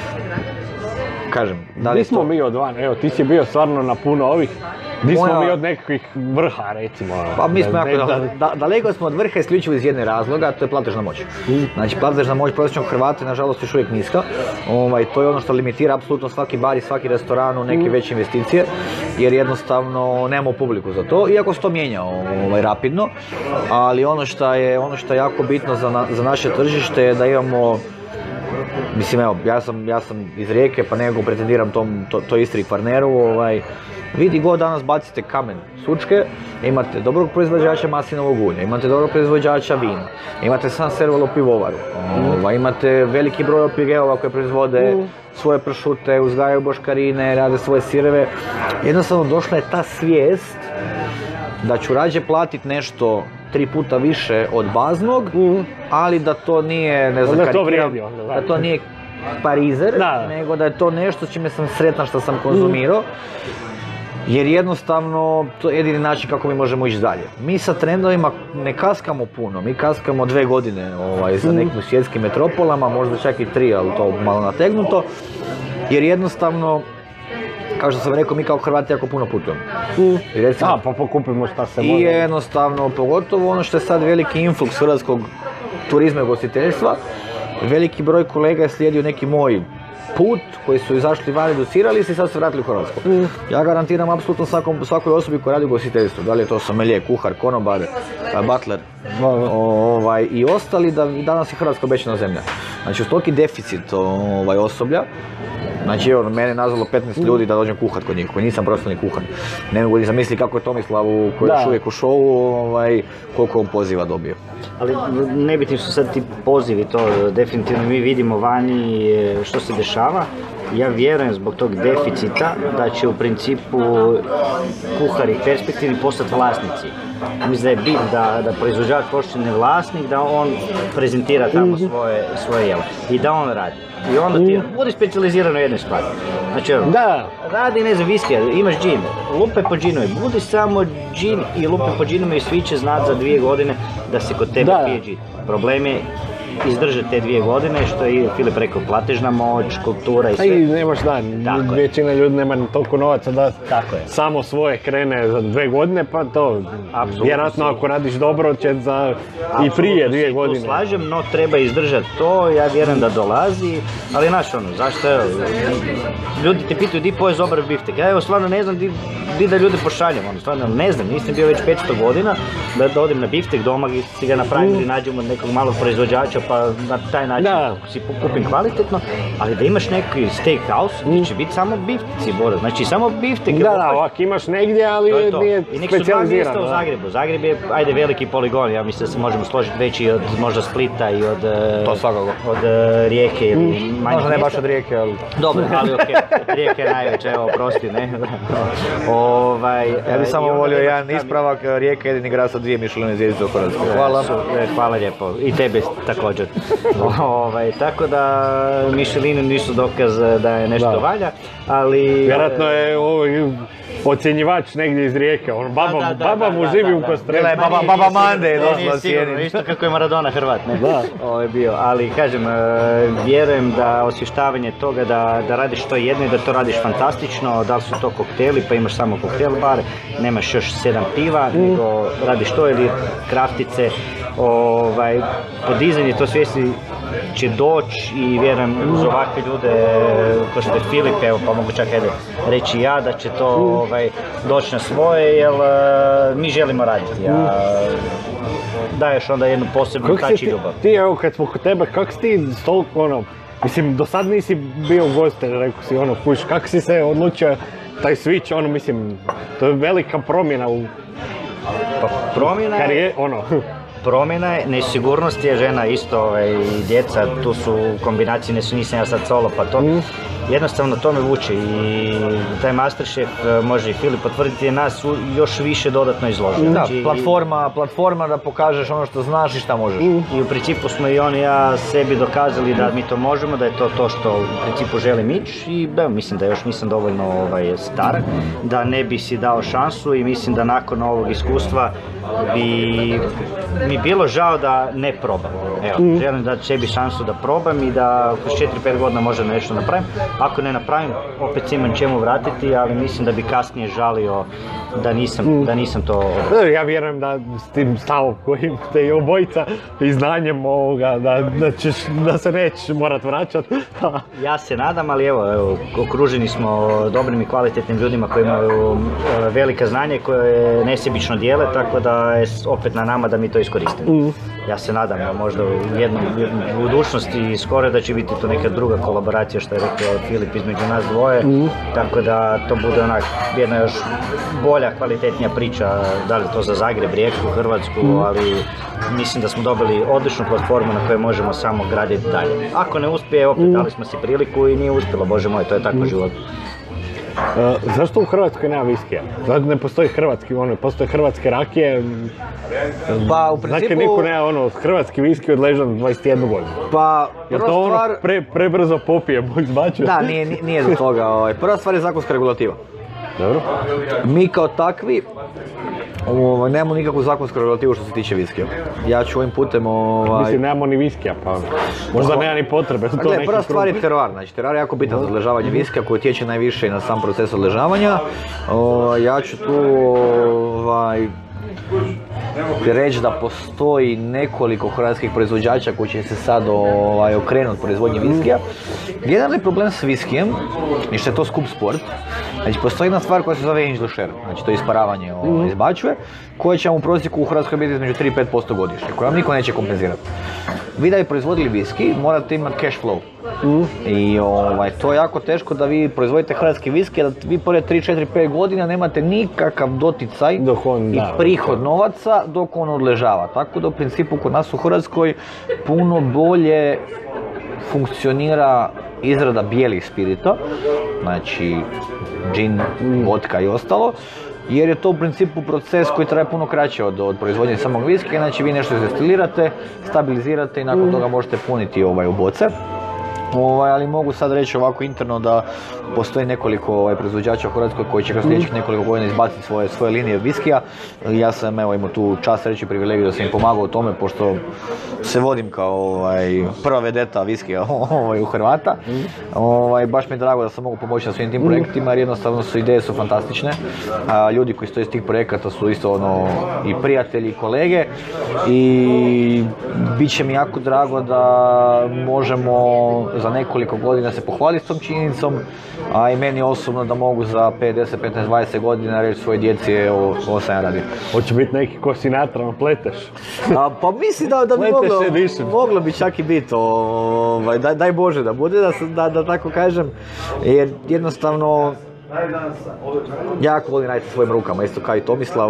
Kažem, da li nismo mi od van, evo ti si bio stvarno na puno ovih. Nismo mi od nekakvih vrha, recimo. Pa mi smo daleko smo od vrha isključivo iz jedne razloga, to je platežna moć. Znači platežna moć prosječnog Hrvata je nažalost još uvijek niska. To je ono što limitira apsolutno svaki bar i svaki restoran u neke veće investicije, jer jednostavno nemamo publiku za to, iako se to mijenja rapidno. Ali ono što je jako bitno za naše tržište je da imamo mislim evo, ja sam iz Rijeke pa nekako pretendiram to Istri i Kvarneru, vidi god danas bacite kamen Sučke, imate dobrog proizvođača maslinovog ulja, imate dobrog proizvođača vina, imate San Servalo pivovaru, imate veliki broj OPG-ova koje proizvode svoje pršute, uzgajaju boškarine, rade svoje sireve. Jednostavno došla je ta svijest da ću rađe platiti nešto 3 puta više od baznog, ali da to nije, ne znam, da to nije parizer, nego da je to nešto s čime sam sretan što sam konzumirao. Jer jednostavno, to je jedini način kako mi možemo ići dalje. Mi sa trendovima ne kaskamo puno, mi kaskamo 2 godine za nekim svjetskim metropolama, možda čak i 3, ali to malo nategnuto. Jer jednostavno, kao što sam rekao, mi kao Hrvati jako puno putujemo. Pa pokupimo šta se može. I jednostavno, pogotovo ono što je sad veliki influx hrvatskog turizma i gostiteljstva, veliki broj kolega je slijedio neki moj put, koji su izašli van, educirali se i sad se vratili u Hrvatsku. Ja garantiram apsolutno svakoj osobi koja radi u gostiteljstvu, da li je to sommelier, kuhar, konobar, butler i ostali, da danas je Hrvatska obećana zemlja. Znači, uz toliki deficit osoblja, znači evo, mene je nazvalo 15 ljudi da dođem kuhat kod njih, koji nisam profesionalni kuhar. Ne mogu ni zamisliti kako je Tomislavu, koji je još uvijek u šovu, koliko on poziva dobio. Ali nebitni su sad ti pozivi, to definitivno mi vidimo vani što se dešava. Ja vjerujem zbog tog deficita da će u principu kuhari perspektivni postati vlasnici. Mislim da je bit da proizvođač postane vlasnik, da on prezentira tamo svoje jelo i da on radi. I onda ti budi specijaliziran u jednoj stvari. Znači, radi, ne znam, viskija, imaš džin, lupe po džinove, budi samo džin i lupe po džinove i svi će znati za 2 godine da se kod tebe pije džin. Problem je izdržati te 2 godine, što je Filip rekao, platežna moć, kultura i sve. I nemaš većina ljudi nema toliko novaca da samo svoje krene za 2 godine, pa to vjerojatno ako radiš dobro će i prije 2 godine. Tu slažem, no treba izdržati to, ja vjerujem da dolazi, ali znaš zašto je, ljudi te pitaju di poješ dobar biftek, ja stvarno ne znam di da ljude pošaljem, stvarno ne znam, nisam bio već 500 godina da odem na biftek doma i si ga napravim ili nađemo nekog malog proizvođača pa na taj način si kupim kvalitetno, ali da imaš neki steakhouse gdje će biti samo bifteci, znači samo biftek. Ovak imaš negdje, ali nije specijaliziran. I nek su 2 mjesta u Zagrebu. Zagreb je, veliki poligon, ja mislim da se možemo složiti veći od možda Splita i od Rijeke ili manjih mjesta. Možda ne baš od Rijeke, ali... Dobro, ali okej, Rijeka je najveća, evo, oprosti, ne? Ja bih samo volio jedan ispravak, Rijeka je jedini grad sa 2 Michelin zvjezdice u Hrvatskoj. Hvala. Hvala lijepo, i tebe također. Tako da Michelini nisu dokaz da je nešto valja, ali... Vjerojatno je ocjenjivač negdje iz Rijeke, baba mu živi u Kostrenu. Baba Mande je došla cijenim. Isto kako je Maradona Hrvat, ne? Ovo je bio, ali kažem, vjerujem da osvještavanje toga da radiš to jedno i da to radiš fantastično, da li su to kokteli, pa imaš samo koktel bar, nemaš još 7 piva, nego radiš to ili kraftice, podizanje to svijesti će doći i vjerujem uz ovakve ljude kao što je Filip, evo pa mogu čak reći ja da će to doći na svoje, jer mi želimo raditi. Daješ onda jednu posebnu tač i ljubav. Ti evo kad smo kod tebe, kak si ti toliko mislim do sad nisi bio ugostitelj, rekao si puš, kako si se odlučio taj switch, mislim, to je velika promjena u karijeri, Promjena je, nesigurnost je žena isto i djeca, tu su u kombinaciji, nisam ja sad solo pa to. Jednostavno to me vuče i taj Masterchef, može i Filip potvrditi, je nas još više dodatno izložio. Da, platforma da pokažeš ono što znaš i šta možeš. I u principu smo i on i ja sebi dokazali da mi to možemo, da je to što u principu želim ići i mislim da još nisam dovoljno star, da ne bi si dao šansu i mislim da nakon ovog iskustva bi mi bilo žao da ne probam. Evo, želim dati sebi šansu da probam i da kroz 4-5 godina možda nešto napravim. Ako ne napravim, opet imam čemu vratiti, ali mislim da bi kasnije žalio da nisam to... Ja vjerujem da s tim stavom koji imate i obojica i znanjem ovoga, da se nećeš morat vraćat. Ja se nadam, ali evo, okruženi smo dobrim i kvalitetnim ljudima koji imaju velika znanja koje nesebično dijele, tako da je opet na nama da mi to iskoristimo. ja se nadam da možda u jednom budućnosti skoro da će biti to neka druga kolaboracija što je rekao Filip između nas dvoje, tako da to bude onak jedna još bolja, kvalitetnija priča, da li to za Zagreb, Rijeku, Hrvatsku, ali mislim da smo dobili odličnu platformu na kojoj možemo samo graditi dalje. Ako ne uspije, opet dali smo si priliku i nije uspjelo, bože moj, to je tako život. Zašto u Hrvatskoj nema viskija? Zato ne postoji hrvatski, postoje hrvatske rakije. Pa u principu... Znači niko nema hrvatski viski odležan 21 godinu. Pa, Jel to prebrzo popije, izbačio? Da, nije do toga. Prva stvar je zakonska regulativa. Dobro. Mi kao takvi nemamo nikakvu zakonsku regulativu što se tiče viskija. Ja ću ovim putem... Mislim, nemamo ni viskija, pa možda nema ni potrebe. Prva stvar je teroar. Znači, teroar je jako bitan za odležavanje viskija koji utječe najviše na sam proces odležavanja. Ja ću tu reći da postoji nekoliko hrvatskih proizvođača koji će se sad okrenuti proizvodnji viskija. Jedan je problem s viskijem i što je to skup sport. Znači, postoji jedna stvar koja se zove angel share, znači to je isparavanje izbačuje, koje će vam u prosjeku u Hrvatskoj biti između 3 i 5% godišnje, koje vam niko neće kompenzirati. Vi da bi proizvodili viski, morate imati cash flow. I to je jako teško da vi proizvodite hrvatski viski, da vi pored 3, 4, 5 godina nemate nikakav doticaj i prihod novaca dok on odležava. Tako da u principu kod nas u Hrvatskoj puno bolje funkcionira izrada bijelih spirita, znači džin, vodka i ostalo, jer je to u principu proces koji traje puno kraće od proizvodnje samog viskija, znači vi nešto izdestilirate, stabilizirate i nakon toga možete puniti u boce. Ali mogu sad reći ovako interno da postoji nekoliko proizvođača u Hrvatskoj koji će kroz sljedećih nekoliko godina izbaciti svoje linije viskija. Ja sam imao tu čast, reći, privilegiju da sam im pomagao u tome, pošto se vodim kao prva vedeta viskija u Hrvata. Baš mi je drago da sam mogu pomoći na svim tim projektima jer jednostavno ideje su fantastične. Ljudi koji stoje iz tih projekata su isto i prijatelji i kolege i bit će mi jako drago da možemo za nekoliko godina se pohvaliti s tom činjenicom, a i meni osobno da mogu za 5, 10, 15, 20 godina reći svoje djeci ovo sam ja radio. Hoće biti neki ko Sinatra, pleteš? Pa mislim da bi moglo bi čak i biti, daj Bože da bude, da tako kažem, jer jednostavno jako volim raditi svojim rukama, isto kao i Tomislav.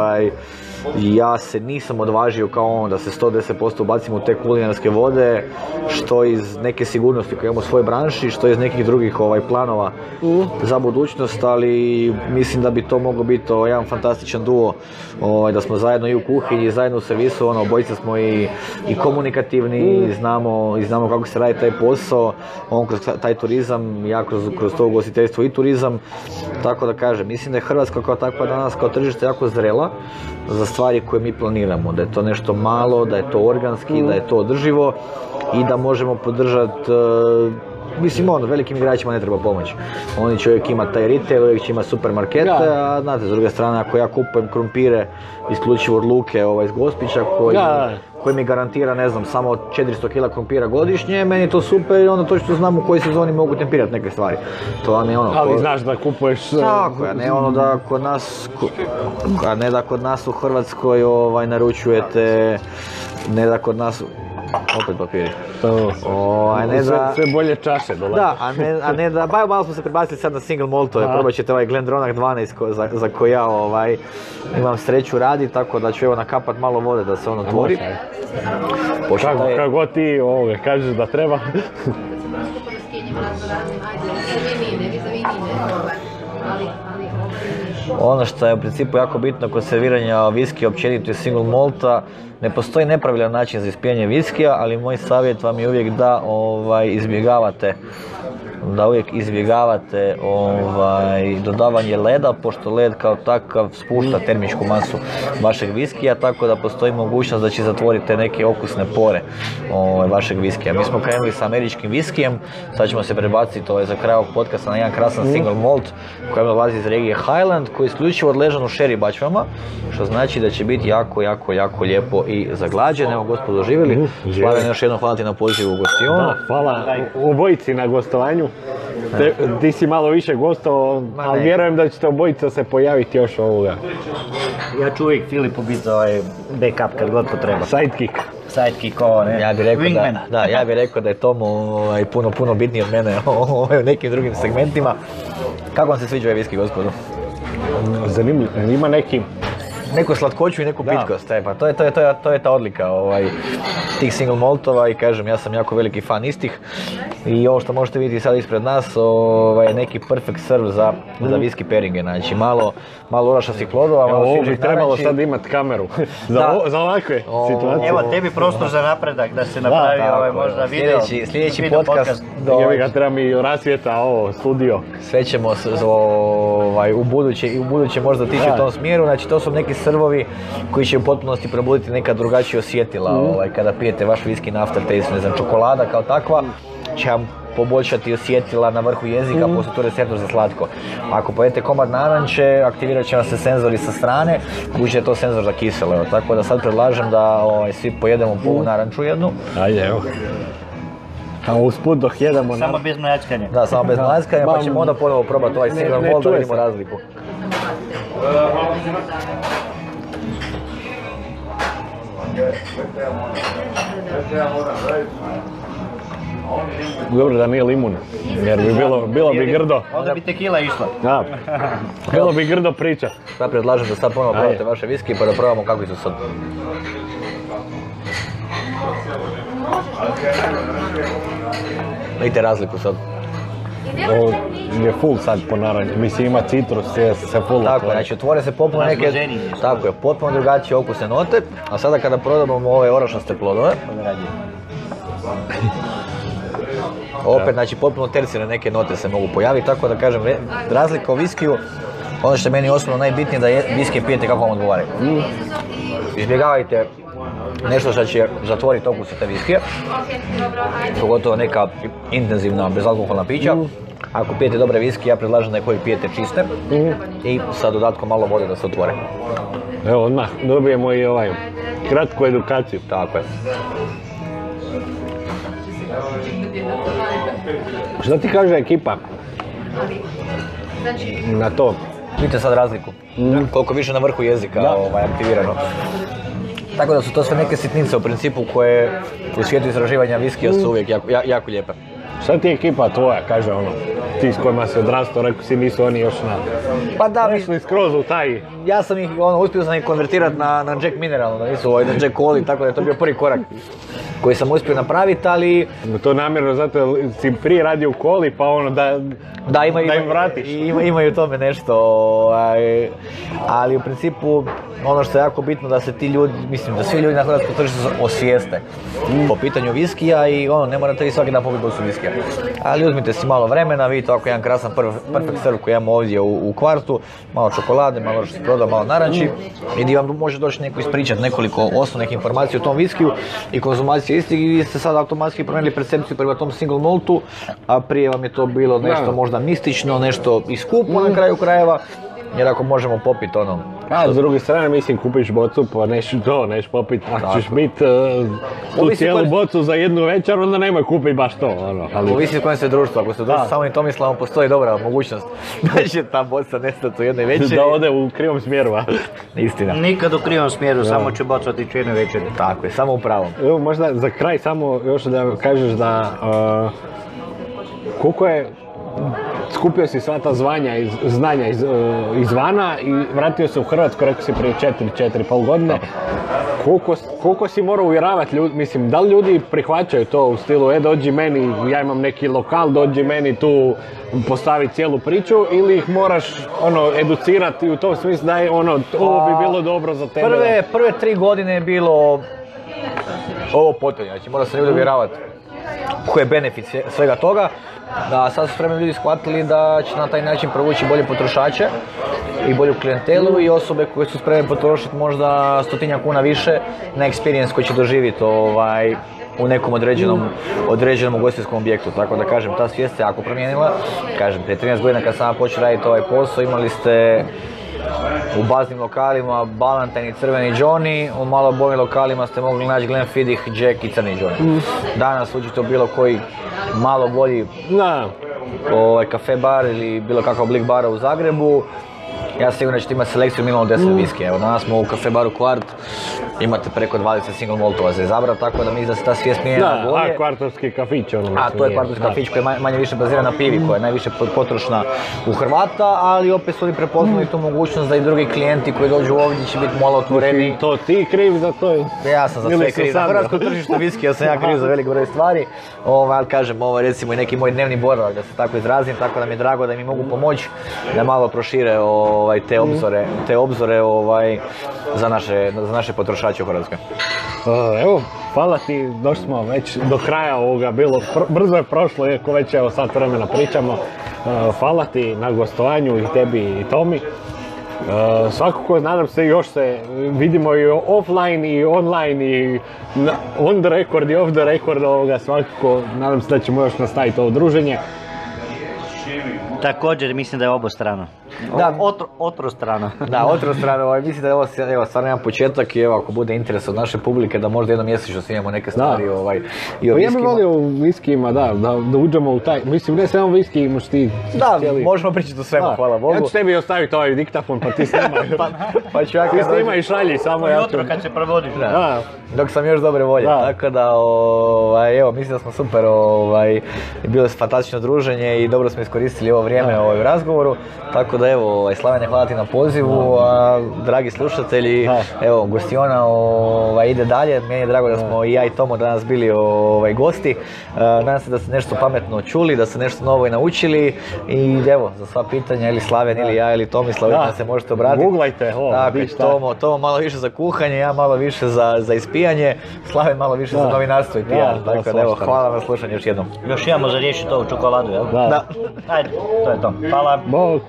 Ja se nisam odvažio kao on da se 110% ubacimo u te kulinarske vode, što iz neke sigurnosti koje imamo u svojoj branši, što iz nekih drugih planova za budućnost, ali mislim da bi to moglo biti jedan fantastičan duo, da smo zajedno i u kuhinji, zajedno u servisu, obojica smo i komunikativni, i znamo kako se radi taj posao, on kroz taj turizam, ja kroz to ugostiteljstvo i turizam, tako da kažem, mislim da je Hrvatska kao takva danas kao tržište jako zrela za stvari koje mi planiramo, da je to nešto malo, da je to organski, da je to održivo i da možemo podržati, mislim velikim igračima ne treba pomoć. Oni će uvijek imati taj retail, uvijek će imati supermarkete, a znate, s druge strane, ako ja kupujem krumpire isključivo od Luke iz Gospića koji mi garantira, ne znam, samo 400 kg krumpira godišnje, meni je to super i onda točno znam u kojoj sezoni mogu tempirati neke stvari. To ne ali znaš da kupuješ... Tako, a ne da kod nas u Hrvatskoj naručujete, ne da kod nas... Opet papiri. Sve bolje čaše dolazi. Da, a ne da, malo smo se prebacili sad na single maltove, probat ćete Glendronach 12 za koji ja imam sreću radi, tako da ću nakapat malo vode da se on otvori. Kako god ti kažeš da treba. Ono što je u principu jako bitno kod serviranja viskija općenito i single malta, ne postoji nepravilan način za ispijanje viskija, ali moj savjet vam je uvijek da izbjegavate dodavanje leda, pošto led kao takav spušta termičku masu vašeg viskija, tako da postoji mogućnost da će zatvoriti neke okusne pore vašeg viskija. Mi smo krenuli sa američkim viskijem, sad ćemo se prebaciti za kraj ovog podcasta na jedan krasan single malt koji dolazi iz regije Highland, koji je isključivo odležan u sherry bačvama, što znači da će biti jako, jako, jako lijepo i zaglađen. Evo, gospodo, živjeli. Slaven, još jednom hvala ti na pozivu u gostionu. Hvala obojici na gostovanju. Ti si malo više gostao, ali vjerujem da ćete obojica se pojaviti još ovoga. Ja ću uvijek Filipu biti backup kad god potreba. Sidekick. sidekick, ovo ne. Ja bih rekao Wingman. ja bih rekao da je Tom puno bitniji od mene u nekim drugim segmentima. Kako vam se sviđa ovaj viski, gospodu? Zanimljivo, ima neki... Neku slatkoću i neku pitkost, pa to je ta odlika tih single maltova i kažem, ja sam jako veliki fan istih i ovo što možete vidjeti sad ispred nas je neki perfect serve za whisky pairinge, znači malo orašastih plodova, malo Ovo bi svježih trebalo naranči. sad imat kameru za ovakve situacije. Evo tebi prostor za napredak da se napravi možda video. Sljedeći video podcast. Evo ga, treba mi rasvjeta ovo, studio. Sve ćemo u buduće možda otići u tom smjeru, znači to su neki srvovi koji će u potpunosti probuditi neka drugačija osjetila kada pijete vaš whisky na aftertaste, ne znam, čokolada kao takva će vam poboljšati osjetila na vrhu jezika, poslije to receptor za slatko. Ako pojete komad naranče, aktivirat će vam se senzori sa strane, budući je to senzor za kiselo, tako da sad predlažem da svi pojedemo polu naranču jednu. Ajde, evo. A usput dok jedemo... Samo bez mljackanja. Da, samo bez mljackanja, pa ćemo onda ponovo probati ovaj single malt da vidimo razliku. Dobro da nije limun, jer bi bilo bi grdo. Onda bi tequila išla. Da, bilo bi grdo priča. Sad predlažem da sad ponovo probate vaše viski pa da probamo kakvi su sad. Vidite razliku sad. Ovo je full sad po naranči, mislim ima citrus, se full Tako je, znači otvore se potpuno neke, tako je, potpuno drugačije okusne note, a sada kada prodamo ove orašaste plodove, opet, znači potpuno tercijarne neke note se mogu pojaviti, tako da kažem, razlika u viskiju, ono što je meni osobno najbitnije da viskije pijete kako vam odgovaraju. Izbjegavajte nešto što će zatvoriti okus te viskije, pogotovo neka intenzivna bezalkoholna pića. Ako pijete dobre viski, ja predlažem da je koji pijete čiste i sa dodatkom malo vode da se otvore. Evo odmah dobijemo i kratku edukaciju. Tako je. Šta ti kaže ekipa na to? Vidite sad razliku, koliko više na vrhu jezika aktivirano. Tako da su to sve neke sitnice u principu koje u svijetu istraživanja viskija su uvijek jako lijepe. Šta ti je ekipa tvoja, kaže ti s kojima si odrastao, rekao si nisu oni još Pa da, prešli skroz u taj... Ja sam ih, uspio sam ih konvertirati na Jack Mineral, da nisu na Jack Cola, tako da je to bio prvi korak koji sam uspio napraviti, ali... To namjerno zato si prije radio u Coli, pa da im vratiš. Imaju tome nešto, ali u principu ono što je jako bitno da se ti ljudi, mislim da svi ljudi na hrvatskom tržištu osvijeste po pitanju viskija i ne morate vi svaki dan popiti bocu viskija. Ali uzmite si malo vremena, vidite ovako jedan krasan perfect serve koji imamo ovdje u kvartu, malo čokolade, malo što se proda, malo naranči i di vam može doći neko ispričati nekoliko osnovnih informacija o tom viskiju i konzumaciji istih i vi ste sad automatski promijenili percepciju prema tom single maltu, a prije vam je to bilo nešto možda mistično, nešto i skupo na kraju krajeva. Jer ako možemo popiti A s druge strane, mislim, kupiš bocu, pa neš popiti, ako ćeš biti tu cijelu bocu za jednu večer, onda nemoj kupiti baš to, Ovisi s kojim se društvo, ako ste društvo samo i Tomislavom, postoji dobra mogućnost da će ta boca nestati u jednoj večeri. Da ode u krivom smjeru, Istina. Nikad u krivom smjeru, samo će boca otići u jednoj večeri. Tako je, samo u pravom. Evo, možda za kraj samo još da kažeš da koliko je skupio si sva ta znanja izvana i vratio se u Hrvatsku, rekao si prije 4,5 godine. Koliko si morao uvjeravati ljudi, mislim, da li ljudi prihvaćaju to u stilu, dođi meni, ja imam neki lokal, dođi meni tu postaviti cijelu priču, ili ih moraš educirati u tom smislu da je ovo bi bilo dobro za tebe? Prve 3 godine je bilo ovo potrebno, znači mora se ljudi uvjeravati koji je benefit svega toga. Da, sad su vremenom ljudi shvatili da će na taj način provući bolje potrošače i bolju klijentelu i osobe koje su spremne potrošiti možda 100 kuna više na experience koji će doživjeti u nekom određenom ugostiteljskom objektu. Tako da kažem, ta svijest se jako promijenila. Kažem, prije 13 godina kad sam počeo raditi ovaj posao, imali ste u baznim lokalima Ballantyne i Crveni Johnny, u malo boljim lokalima ste mogli naći Glenfiddich, Jack i Crni Johnny. Danas uđite u bilo koji malo bolji kafe bar ili bilo kakav oblik bara u Zagrebu Ja sigurno da ćete imati selekciju minimum 10 viskija. Evo danas smo u kafe baru Kvart, imate preko 20 single maltova za izabrati, tako da mislim da se ta svijest mijenja na bolje. A kvartovski kafić ono. A to je kvartovski kafić koji je manje više baziran na pivi, koja je najviše potrošna u Hrvata, ali opet su oni prepoznali tu mogućnost da i drugi klijenti koji dođu ovdje će biti malo otvoreni. To ti kriv za to? Ja sam za sve kriv, za hrvatsko tržište viskija sam ja kriv za velik broj stvari. Ali kažem, ovo je recimo i neki moj dnevni boravak, da se tako izrazim, tako da mi je drago da mi mogu pomoći da malo prošire te obzore za naše potrošače u Hrvatskoj. Evo, hvala ti, došli smo već do kraja ovoga, brzo je prošlo, iako već evo sat vremena pričamo. Hvala ti na gostovanju i tebi i Tomi. Svakako nadam se još se vidimo i offline i online i on the record i off the record ovoga, svakako nadam se da ćemo još nastaviti ovo druženje. Također mislim da je obostrano. Da, otrostrano. Da, otrostrano, mislim da je ovo stvarno jedan početak i evo ako bude interes od naše publike da možda jednom mjesečno snimamo neke stvari i o viskima. Ja bih volio u viskijima, da uđemo u taj, mislim ne samo viski, imaš ti cijeli... možemo pričati o svemu, hvala Bogu. Ja ću tebi ostaviti ovaj diktafon pa ti snimaj. Pa ću ja ti snimaj i šalji, samo ja ću... Jutro kad se provodiš. Dok sam još dobre volje, tako da evo, mislim da smo super, bilo je fantastično druženje i dobro smo iskoristili ovo vrijeme u razgovoru, tako da evo, Slavene, hvala ti na pozivu, dragi slušatelji, evo, Gostiona ide dalje, meni je drago da smo i ja i Tomo danas bili gosti, nadam se da ste nešto pametno čuli, da ste nešto novo i naučili i evo, za sva pitanja ili Slaven ili ja ili Tomislav, da se možete obratiti. Googlajte, Tomo malo više za kuhanje, ja malo više za ispijanje, Slaven malo više za novinarstvo i PR, tako da evo, hvala na slušanje još jednom. Još imamo za riješiti ovu čokoladu, jel? Da. Ajde, to je to. Hvala. Bog.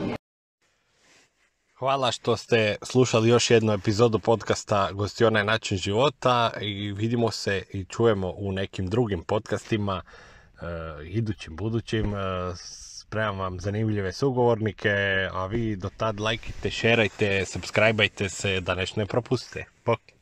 Hvala što ste slušali još jednu epizodu podcasta Gostiona je način života i vidimo se i čujemo u nekim drugim podcastima, idućim, budućim. Spremam vam zanimljive sugovornike, a vi do tad lajkajte, šerajte, subscribeajte se da nešto ne propustite. Bok.